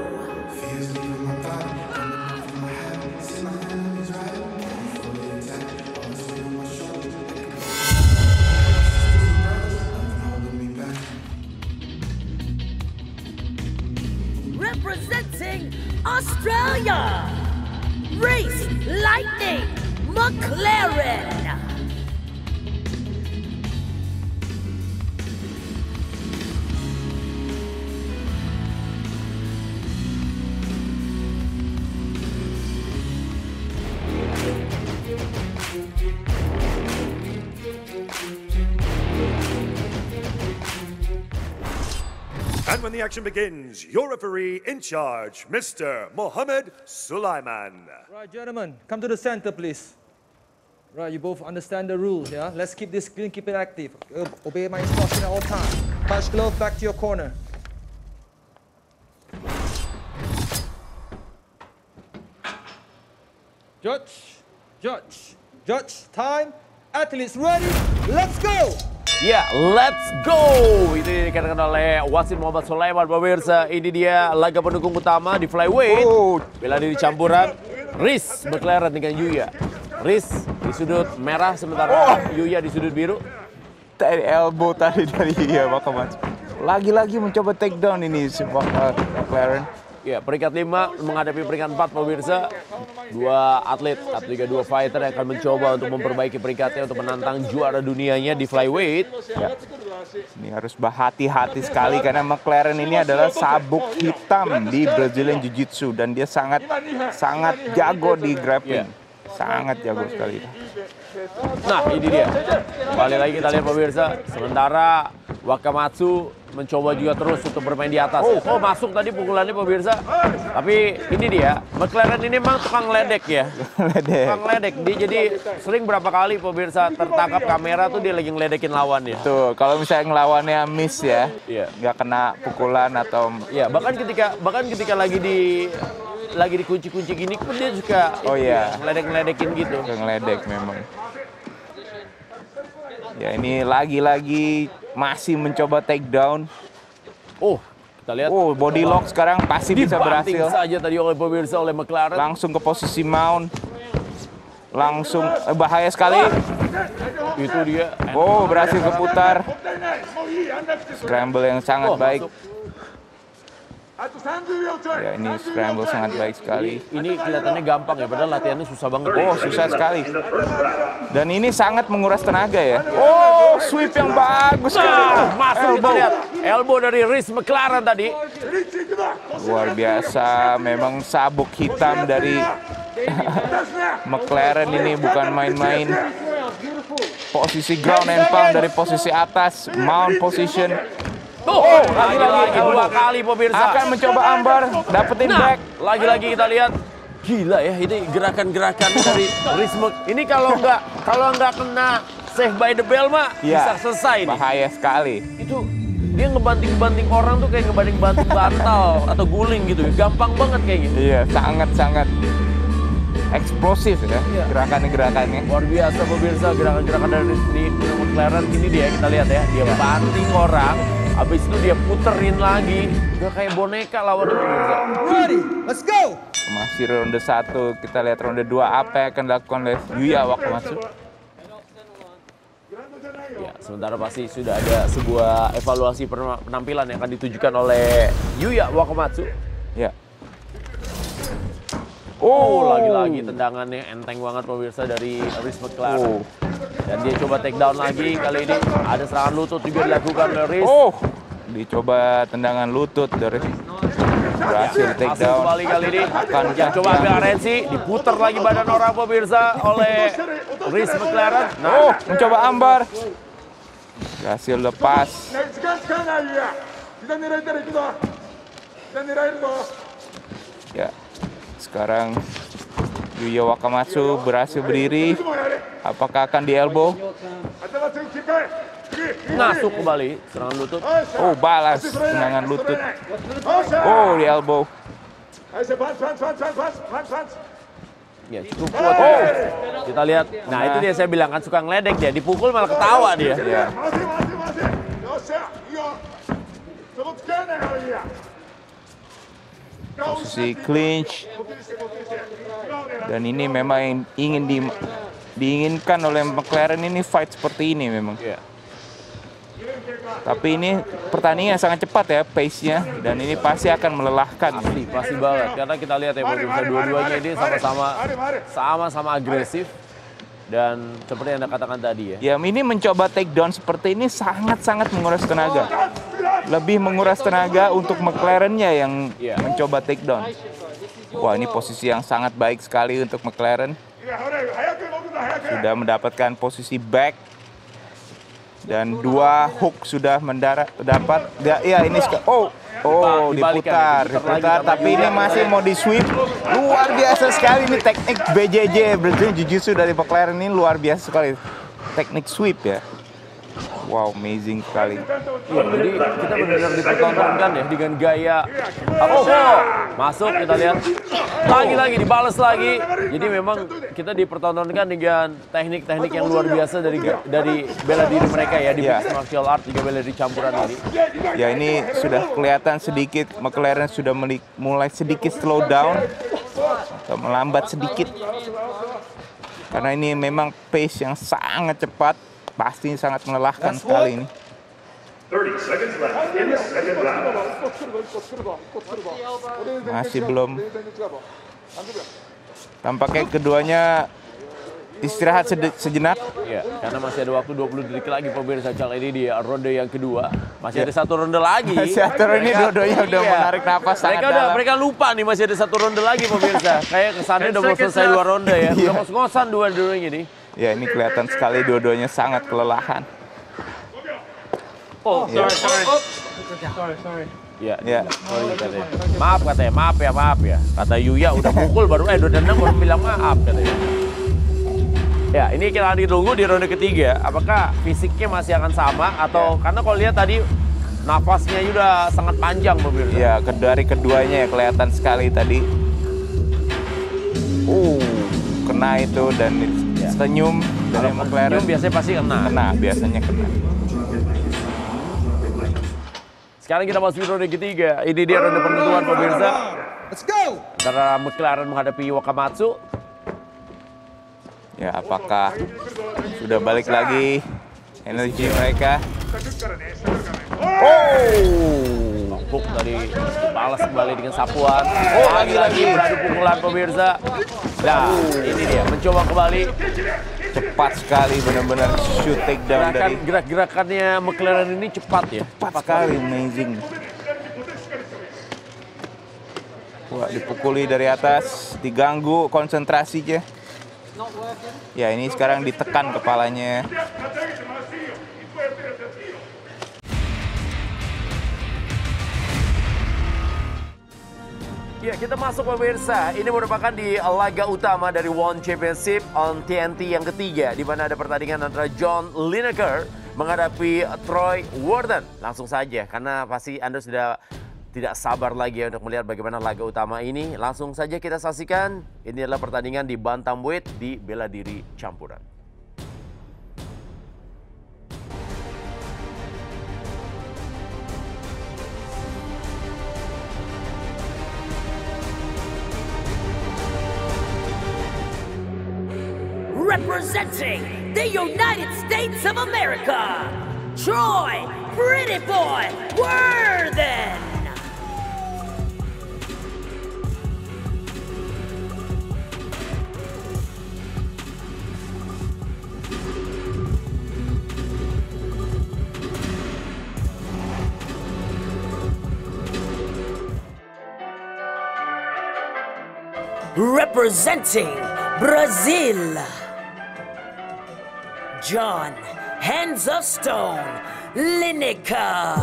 Representing Australia, Rhys Lightning McLaren. And when the action begins, your referee in charge, Mister Mohammed Sulaiman. Right, gentlemen, come to the center, please. Right, you both understand the rules, yeah? Let's keep this clean, keep it active. Uh, obey my instruction at all times. Touch glove back to your corner. Judge, judge, judge, time. Athletes ready, let's go! Ya, let's go! Itu dikatakan oleh wasit Muhammad Sulaiman pemirsa. Ini dia laga pendukung utama di flyweight. Oh. Bela diri campuran Rhys McLaren dengan Yuya. Rhys di sudut merah sementara Yuya di sudut biru. Tadi elbow tadi dari ya Wakamatsu. lagi-lagi mencoba takedown ini si McLaren. Ya, peringkat lima menghadapi peringkat empat pemirsa. Dua atlet, atlet juga dua fighter yang akan mencoba untuk memperbaiki peringkatnya untuk menantang juara dunianya di flyweight. Ya. Ini harus berhati-hati sekali karena McLaren ini adalah sabuk hitam di Brazilian Jiu-Jitsu dan dia sangat sangat jago di grappling. Ya. Sangat jago sekali. Nah, ini dia. Kembali lagi kita lihat pemirsa. Sementara Wakamatsu mencoba juga terus untuk bermain di atas. Oh, oh masuk tadi pukulannya pemirsa. Tapi ini dia, McLaren ini memang tukang ledek ya. Ledek. Tukang ledek. Dia jadi sering berapa kali pemirsa tertangkap kamera tuh dia lagi ngeledekin lawannya. Tuh, kalau misalnya ngelawannya miss ya, Iya. nggak kena pukulan atau Ya, bahkan ketika bahkan ketika lagi di lagi dikunci-kunci gini pun dia juga Oh, itu iya. ya, ngeledek-ngeledekin gitu. nggak ngeledek memang. Ya ini lagi-lagi masih mencoba takedown. Oh, kita lihat. Oh, body lock sekarang pasti bisa Dibanting berhasil. saja tadi oleh pemirsa oleh McLaren. Langsung ke posisi mount. Langsung eh, bahaya sekali. Itu dia. Oh, berhasil keputar. Scramble yang sangat Oh, baik. masuk. Ya, ini scramble sangat baik sekali. Ini kelihatannya gampang ya, padahal latihannya susah banget. Oh, susah sekali. Dan ini sangat menguras tenaga ya. Oh, sweep yang bagus sekali. Nah, masuk kita Elbow. lihat. Elbow dari Rhys McLaren tadi. Luar biasa, memang sabuk hitam dari McLaren ini bukan main-main. Posisi ground and pound dari posisi atas, mount position. Tuh, Oh, lagi-lagi elbow. dua kali pemirsa. Akan mencoba ambar, dapetin Nah, back. lagi-lagi kita lihat. Gila ya, ini gerakan-gerakan dari Rhys Mc- Ini kalau nggak kalau nggak kena save by the bell mah Ya, bisa selesai nih. bahaya sekali. Itu dia ngebanting-banting orang tuh kayak ngebanting-banting bantal atau guling gitu ya. Gampang banget kayaknya. Iya, sangat-sangat eksplosif ya Iya. gerakan-gerakannya. Luar biasa pemirsa gerakan-gerakan dari Rhys McLaren. Ini dia kita lihat ya, dia banting orang, habis itu dia puterin lagi, udah kayak boneka lawannya pemirsa. Ready? Let's go! Masih ronde satu, kita lihat ronde dua apa yang akan dilakukan oleh Yuya Wakamatsu. Ya, sementara pasti sudah ada sebuah evaluasi penampilan yang akan ditujukan oleh Yuya Wakamatsu. Ya. Oh, lagi-lagi tendangannya enteng banget pemirsa dari Rhys McLaren. Oh. Dan dia coba take down lagi kali ini. Ada serangan lutut juga dilakukan oleh Rhys. Oh, dicoba tendangan lutut dari berhasil take Masuk down. kembali kali ini. Akan Yang coba ambil Arensi, diputar lagi badan orang pemirsa oleh Rhys McLaren. Nah, Oh, mencoba ambar. Berhasil lepas. Ya. Sekarang Yuya Wakamatsu berhasil berdiri. Apakah akan di elbow? masuk kembali serangan lutut. Oh, balas tendangan lutut. Oh, di elbow. Ya, cukup kuat. Oh, kita lihat. Nah, itu dia saya bilang kan suka ngeledek dia. Dipukul malah ketawa dia. Ya. Posisi clinch. Dan ini memang yang ingin di, diinginkan oleh McLaren ini fight seperti ini memang. Iya. Tapi ini pertandingan sangat cepat ya pace-nya dan ini pasti akan melelahkan. Asli, pasti banget. Karena kita lihat ya pemirsa dua-duanya ini sama-sama sama-sama agresif dan seperti yang Anda katakan tadi ya. Ya, ini mencoba takedown seperti ini sangat-sangat menguras tenaga. Lebih menguras tenaga untuk McLaren-nya yang Iya. mencoba takedown. Wah, ini posisi yang sangat baik sekali untuk McLaren. Sudah mendapatkan posisi back. Dan dua hook sudah mendarat dapat. Ya, ya ini sek- oh oh Dibalikan, diputar, diputar diputar lagi, tapi tambah ini juga. masih mau di sweep. Luar biasa sekali ini teknik B J J Brazilian Jiu-Jitsu dari McLaren ini luar biasa sekali. Teknik sweep ya. Wow, amazing sekali. Iya, jadi kita benar-benar dipertontonkan ya dengan gaya. Oh, oh, masuk kita lihat. Lagi-lagi dibalas lagi. Jadi memang kita dipertontonkan dengan teknik-teknik yang luar biasa dari dari bela diri mereka ya di Iya. mixed martial art juga bela diri campuran ini. Ya, ini sudah kelihatan sedikit McLaren sudah meli- mulai sedikit slow down atau melambat sedikit. Karena ini memang pace yang sangat cepat, pasti sangat melelahkan sekali ini. thirty seconds left in the second round. Masih belum. Tampaknya keduanya istirahat sede- sejenak. Ya, karena masih ada waktu dua puluh detik lagi pemirsa Cal ini di ronde yang kedua. Masih ada satu ronde lagi. Masih satu ronde, Mereka- dua-duanya udah iya. menarik napas sangat Mereka udah, dalam. mereka lupa nih masih ada satu ronde lagi pemirsa. Kayak kesannya udah mau selesai dua ronde ya. Udah ngos-ngosan dua-duanya nih. Ya, ini kelihatan sekali dua-duanya sangat kelelahan. Oh, Ya. Ya, Ya. sorry katanya. Maaf katanya, maaf ya, maaf ya. Kata Yuya udah mukul baru, eh udah tendang baru bilang maaf katanya. Ya, ini kita akan ditunggu di ronde ketiga. Apakah fisiknya masih akan sama atau karena kalau lihat tadi nafasnya udah sangat panjang pemirsa. Ya, ke- dari keduanya ya kelihatan sekali tadi. Uh, kena itu dan Ya. senyum dari Kalau McLaren. senyum biasanya pasti kena. Kena, biasanya kena. Sekarang kita masuk di ronde ketiga. Ini dia ronde penentuan pemirsa. Let's go! Antara McLaren menghadapi Wakamatsu. Ya, apakah sudah balik lagi energi mereka? Oh, hook tadi balas kembali dengan sapuan. Oh, lagi-lagi beradu pukulan pemirsa. Nah, ini dia mencoba kembali. Cepat sekali benar-benar shoot takedown Gerakan dari gerak-gerakannya McLaren ini cepat ya. cepat sekali, amazing. Wah, dipukuli dari atas, diganggu konsentrasinya. Ya, ini sekarang ditekan kepalanya. Ya, kita masuk pemirsa. Ini merupakan di laga utama dari One Championship on T N T yang ketiga, di mana ada pertandingan antara John Lineker menghadapi Troy Warden. Langsung saja, karena pasti Anda sudah tidak sabar lagi ya untuk melihat bagaimana laga utama ini. Langsung saja kita saksikan. Ini adalah pertandingan di bantamweight di bela diri campuran. Representing the United States of America, Troy Pretty Boy Worthen. Representing Brazil, John Hands of Stone Lineker.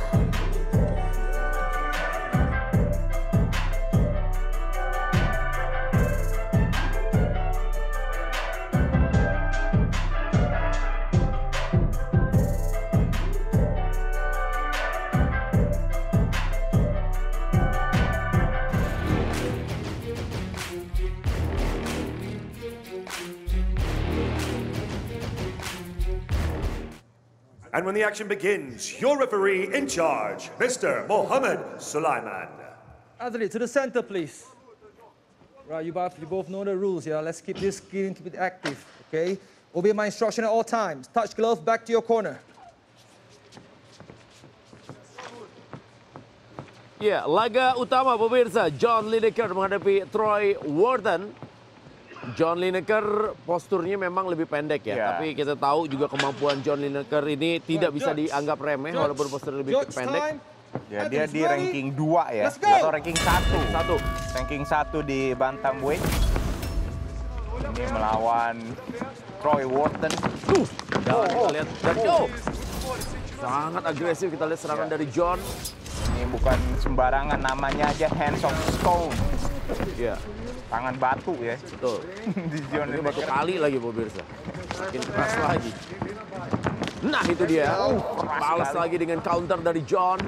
And when the action begins, your referee in charge, Mister Mohammed Sulaiman. Athlete, to the center, please. Right, you both, you both know the rules, yeah? Let's keep this clean, keep it active, okay? Obey my instruction at all times. Touch glove, back to your corner. Ya, laga utama pemirsa, John Lineker menghadapi Troy Warden. John Lineker posturnya memang lebih pendek ya, Ya. tapi kita tahu juga kemampuan John Lineker ini tidak bisa Judge. dianggap remeh Judge. walaupun posturnya lebih Judge pendek. time. Ya, dia Athletes di ready? ranking dua ya, Let's go. atau ranking satu. Satu. Ranking satu di bantamweight. Ini melawan Troy Warden. Tuh, dan kita lihat dan oh, sangat agresif kita lihat serangan dari John. Ini bukan sembarangan, namanya aja Hands of Stone. Ya, Tangan batu ya. betul. Di John Ini batu Lineker. kali lagi pemirsa. Makin keras lagi. Nah itu dia. Balas lagi dengan counter dari John.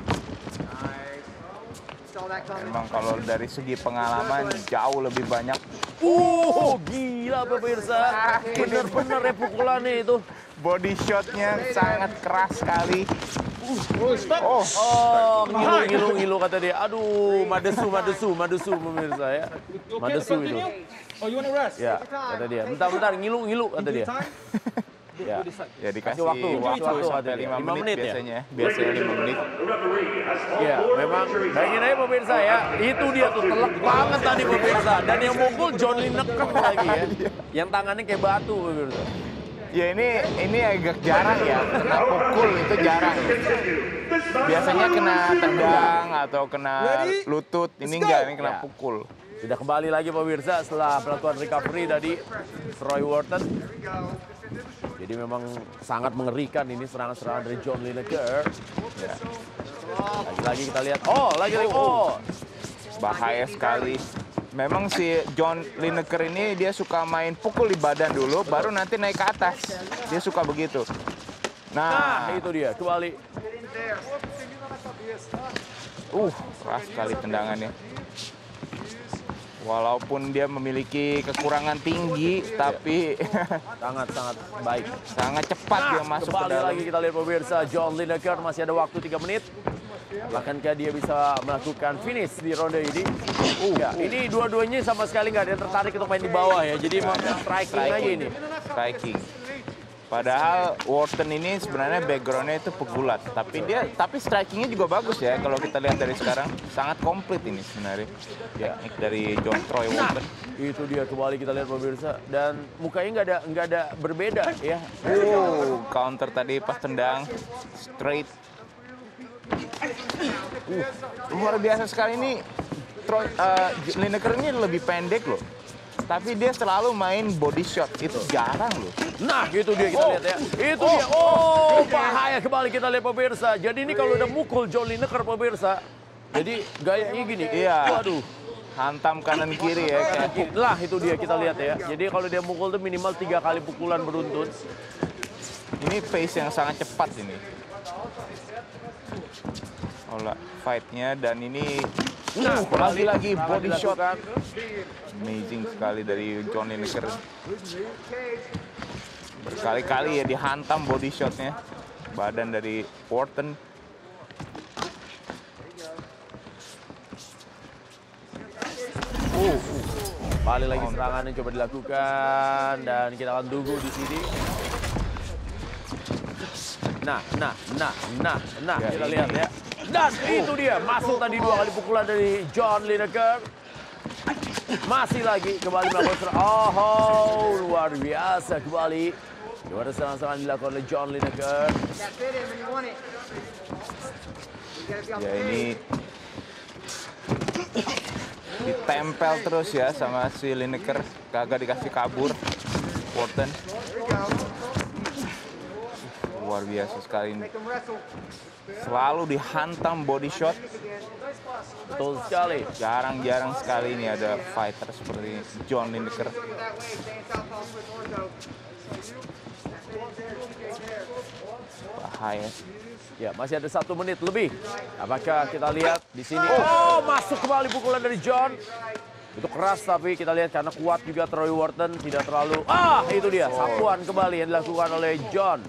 Memang kalau dari segi pengalaman jauh lebih banyak. Uh, gila pemirsa. Bener-bener ya pukulannya itu. Body shotnya sangat keras sekali. Oh, Oh, ngilu, ngilu, ngilu kata dia. Aduh, madesu, madesu, madesu pemirsa ya. You okay to Madesu itu. continue? Oh, you want to rest? Ya, kata dia. Bentar, bentar, ngilu, ngilu kata dia. Time? Ya. Ya dikasih Kasih waktu, waktu, waktu, sampai waktu. lima Lima menit, menit ya? biasanya. Biasanya lima menit. Ya, memang bayangin aja pemirsa ya, itu dia tuh telak banget tadi pemirsa. Dan yang mukul John Lineker lagi ya, yang tangannya kayak batu pemirsa. Ya ini ini agak jarang ya, kena pukul itu jarang. Biasanya kena tendang atau kena lutut, ini enggak, ini kena Ya. pukul. Sudah kembali lagi pemirsa setelah melakukan recovery tadi Troy Wharton. Jadi memang sangat mengerikan ini serangan-serangan dari John Lineker. Ya. Lagi-lagi kita lihat, oh lagi-lagi, oh. Bahaya sekali. Memang si John Lineker ini dia suka main pukul di badan dulu, baru nanti naik ke atas. Dia suka begitu. Nah, Nah, itu dia, kembali. uh, keras sekali tendangannya. Walaupun dia memiliki kekurangan tinggi, tapi Sangat-sangat baik. sangat cepat dia Nah, masuk ke kembali dalam. lagi kita lihat pemirsa, John Lineker masih ada waktu tiga menit. Akankah dia bisa melakukan finish di ronde ini? Uh, ya, ini dua-duanya sama sekali nggak ada yang tertarik untuk main di bawah ya. Jadi mau striking aja ini. Striking. Padahal Wharton ini sebenarnya backgroundnya itu pegulat, tapi dia tapi strikingnya juga bagus ya kalau kita lihat dari sekarang, sangat komplit ini sebenarnya teknik dari John Troy Wharton. Itu dia, kembali kita lihat pemirsa, dan mukanya nggak ada nggak ada berbeda ya. Oh, counter tadi pas tendang straight. Uh, luar biasa sekali ini. Troy uh, Lineker ini lebih pendek loh, tapi dia selalu main body shot, itu jarang loh. Nah, itu dia kita lihat ya. Itu dia. Oh, bahaya kembali kita lihat pemirsa. Jadi ini kalau udah mukul John Lineker pemirsa, jadi gayanya gini. Iya. Waduh. Hantam kanan kiri ya. Kayak. Lah itu dia kita lihat ya. Jadi kalau dia mukul tuh minimal tiga kali pukulan beruntun. Ini pace yang sangat cepat ini. Olah fight-nya dan ini Nah, uh, lagi-lagi sangat body shot. dilakukan. Amazing sekali dari John Lineker. Berkali-kali ya dihantam body shotnya. Badan dari Wharton. Uh, Balik lagi serangan yang coba dilakukan dan kita akan tunggu di sini. Nah, nah, nah, nah, nah, Ya, kita ini. lihat ya. Dan itu dia, masuk tadi dua kali pukulan dari John Lineker. Masih lagi kembali melakukan serangan. Oh, luar biasa kembali. Gimana serangan-serangan dilakukan oleh John Lineker. Ya ini ditempel terus ya sama si Lineker, kagak dikasih kabur. Wharton. Luar biasa sekali ini. Selalu dihantam body shot. Betul sekali. Jarang-jarang sekali ini ada fighter seperti John Lineker. Bahaya. Ya, masih ada satu menit lebih. Apakah kita lihat di sini? Oh, masuk kembali pukulan dari John. Itu keras tapi kita lihat karena kuat juga Troy Wharton tidak terlalu. Ah, itu dia satuan kembali yang dilakukan oleh John.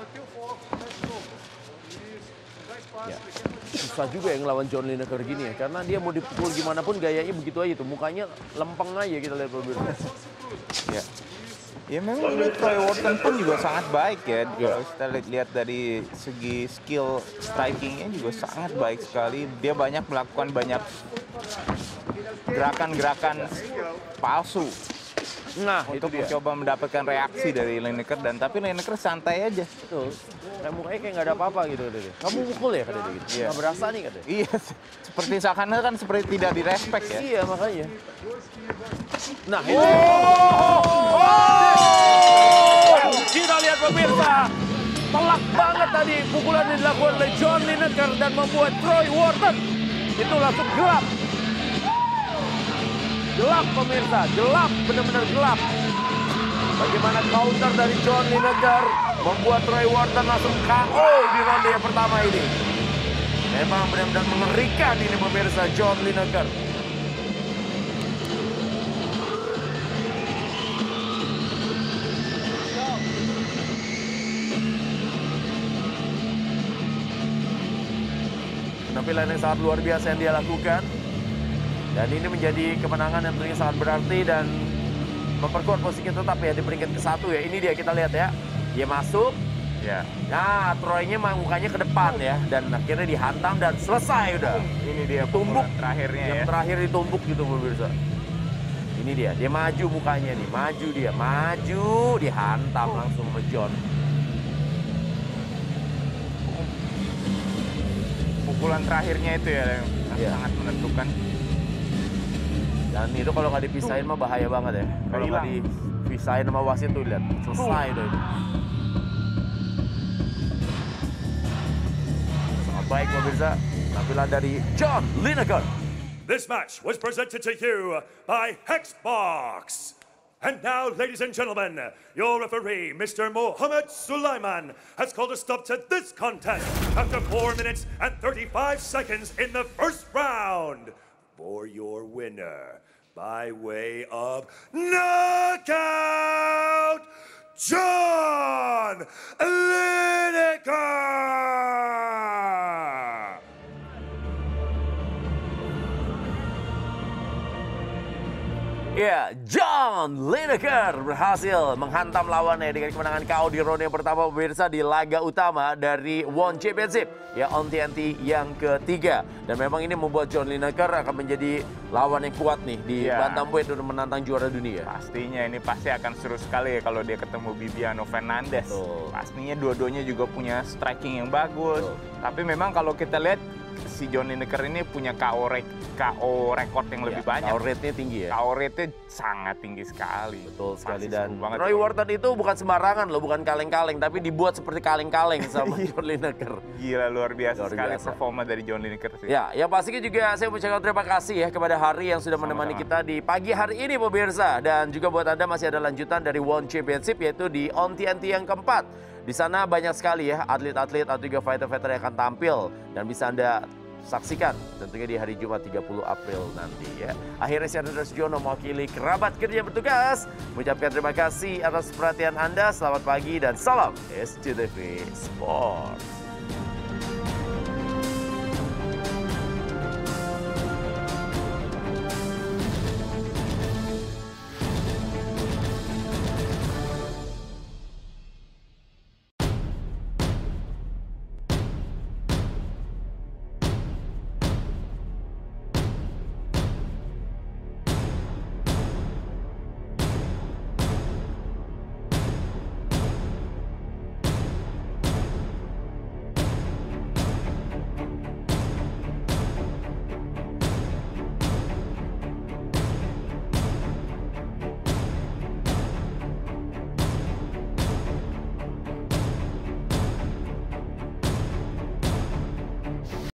Ya, susah juga yang ngelawan John Lineker gini ya, karena dia mau dipukul gimana pun gayanya begitu aja tuh, mukanya lempeng aja kita lihat pemirsa. Ya. Ya memang ini Troy Wharton pun juga sangat baik ya. Kalau kita li- lihat dari segi skill strikingnya juga sangat baik sekali. Dia banyak melakukan banyak gerakan-gerakan palsu Nah, untuk itu dia. mencoba mendapatkan reaksi dari Lineker, dan tapi Lineker santai aja. Betul. Kayak mukanya kayak nggak ada apa-apa gitu kata dia. Kamu mukul ya kata dia gitu. Iya. Nggak berasa nih kata dia. Iya, seperti seakan kan seperti tidak direspek ya. Iya makanya. Nah ini. Kita lihat pemirsa. Telak banget tadi pukulan yang dilakukan oleh John Lineker dan membuat Troy Wharton itu langsung gelap. Gelap pemirsa, gelap, benar-benar gelap. Bagaimana counter dari John Lineker membuat Troy Wharton langsung K O di ronde yang pertama ini. Memang benar-benar mengerikan ini pemirsa John Lineker. Penampilan yang sangat luar biasa yang dia lakukan. Dan ini menjadi kemenangan yang tentunya sangat berarti dan memperkuat posisinya tetap ya di peringkat ke satu ya. Ini dia kita lihat ya. Dia masuk. Ya. Nah, Troy-nya mukanya ke depan ya. Dan akhirnya dihantam dan selesai udah. Ini dia Tumbuk. pukulan terakhirnya Yang ya. terakhir ditumbuk gitu pemirsa. Ini dia, dia maju mukanya nih. Maju dia, maju. Dihantam langsung sama John. Pukulan terakhirnya itu ya yang Iya. sangat menentukan. Dan itu kalau nggak dipisahin mah bahaya banget ya. Kalau nggak hilang. dipisahin sama wasit tuh lihat. Selesai udah itu. Sangat baik pemirsa. Tampilan dari John Lineker. This match was presented to you by Hexbox. And now, ladies and gentlemen, your referee, Mister Mohammed Sulaiman, has called a stop to this contest after four minutes and thirty-five seconds in the first round. For your winner, by way of knockout, John Lineker! Ya, John Lineker berhasil menghantam lawannya dengan kemenangan K O di ronde yang pertama pemirsa di laga utama dari One Championship ya on T N T yang ketiga. Dan memang ini membuat John Lineker akan menjadi lawan yang kuat nih di Ya. bantamweight untuk menantang juara dunia. Pastinya ini pasti akan seru sekali ya kalau dia ketemu Bibiano Fernandes. Betul. Pastinya dua-duanya juga punya striking yang bagus. Betul. Tapi memang kalau kita lihat si John Lineker ini punya K O rek K O rekor yang lebih Ya, banyak. K O rate-nya tinggi ya. K O rate-nya sangat tinggi sekali. Betul sekali. Pasti Dan seru banget Roy ya. Wharton itu bukan sembarangan loh, bukan kaleng-kaleng, tapi dibuat seperti kaleng-kaleng sama John Lineker. Gila, luar biasa Luar sekali biasa. performa dari John Lineker sih. Ya, yang pastinya juga saya mengucapkan terima kasih ya kepada Hari yang sudah menemani kita di pagi hari ini pemirsa. Dan juga buat Anda masih ada lanjutan dari One Championship yaitu di On T N T yang keempat. Di sana banyak sekali ya atlet-atlet atau juga fighter-fighter yang akan tampil dan bisa Anda saksikan tentunya di hari Jumat tiga puluh April nanti ya. Akhirnya saya Andreas Jono mewakili kerabat kerja yang bertugas mengucapkan terima kasih atas perhatian Anda. Selamat pagi dan salam S C T V Sports.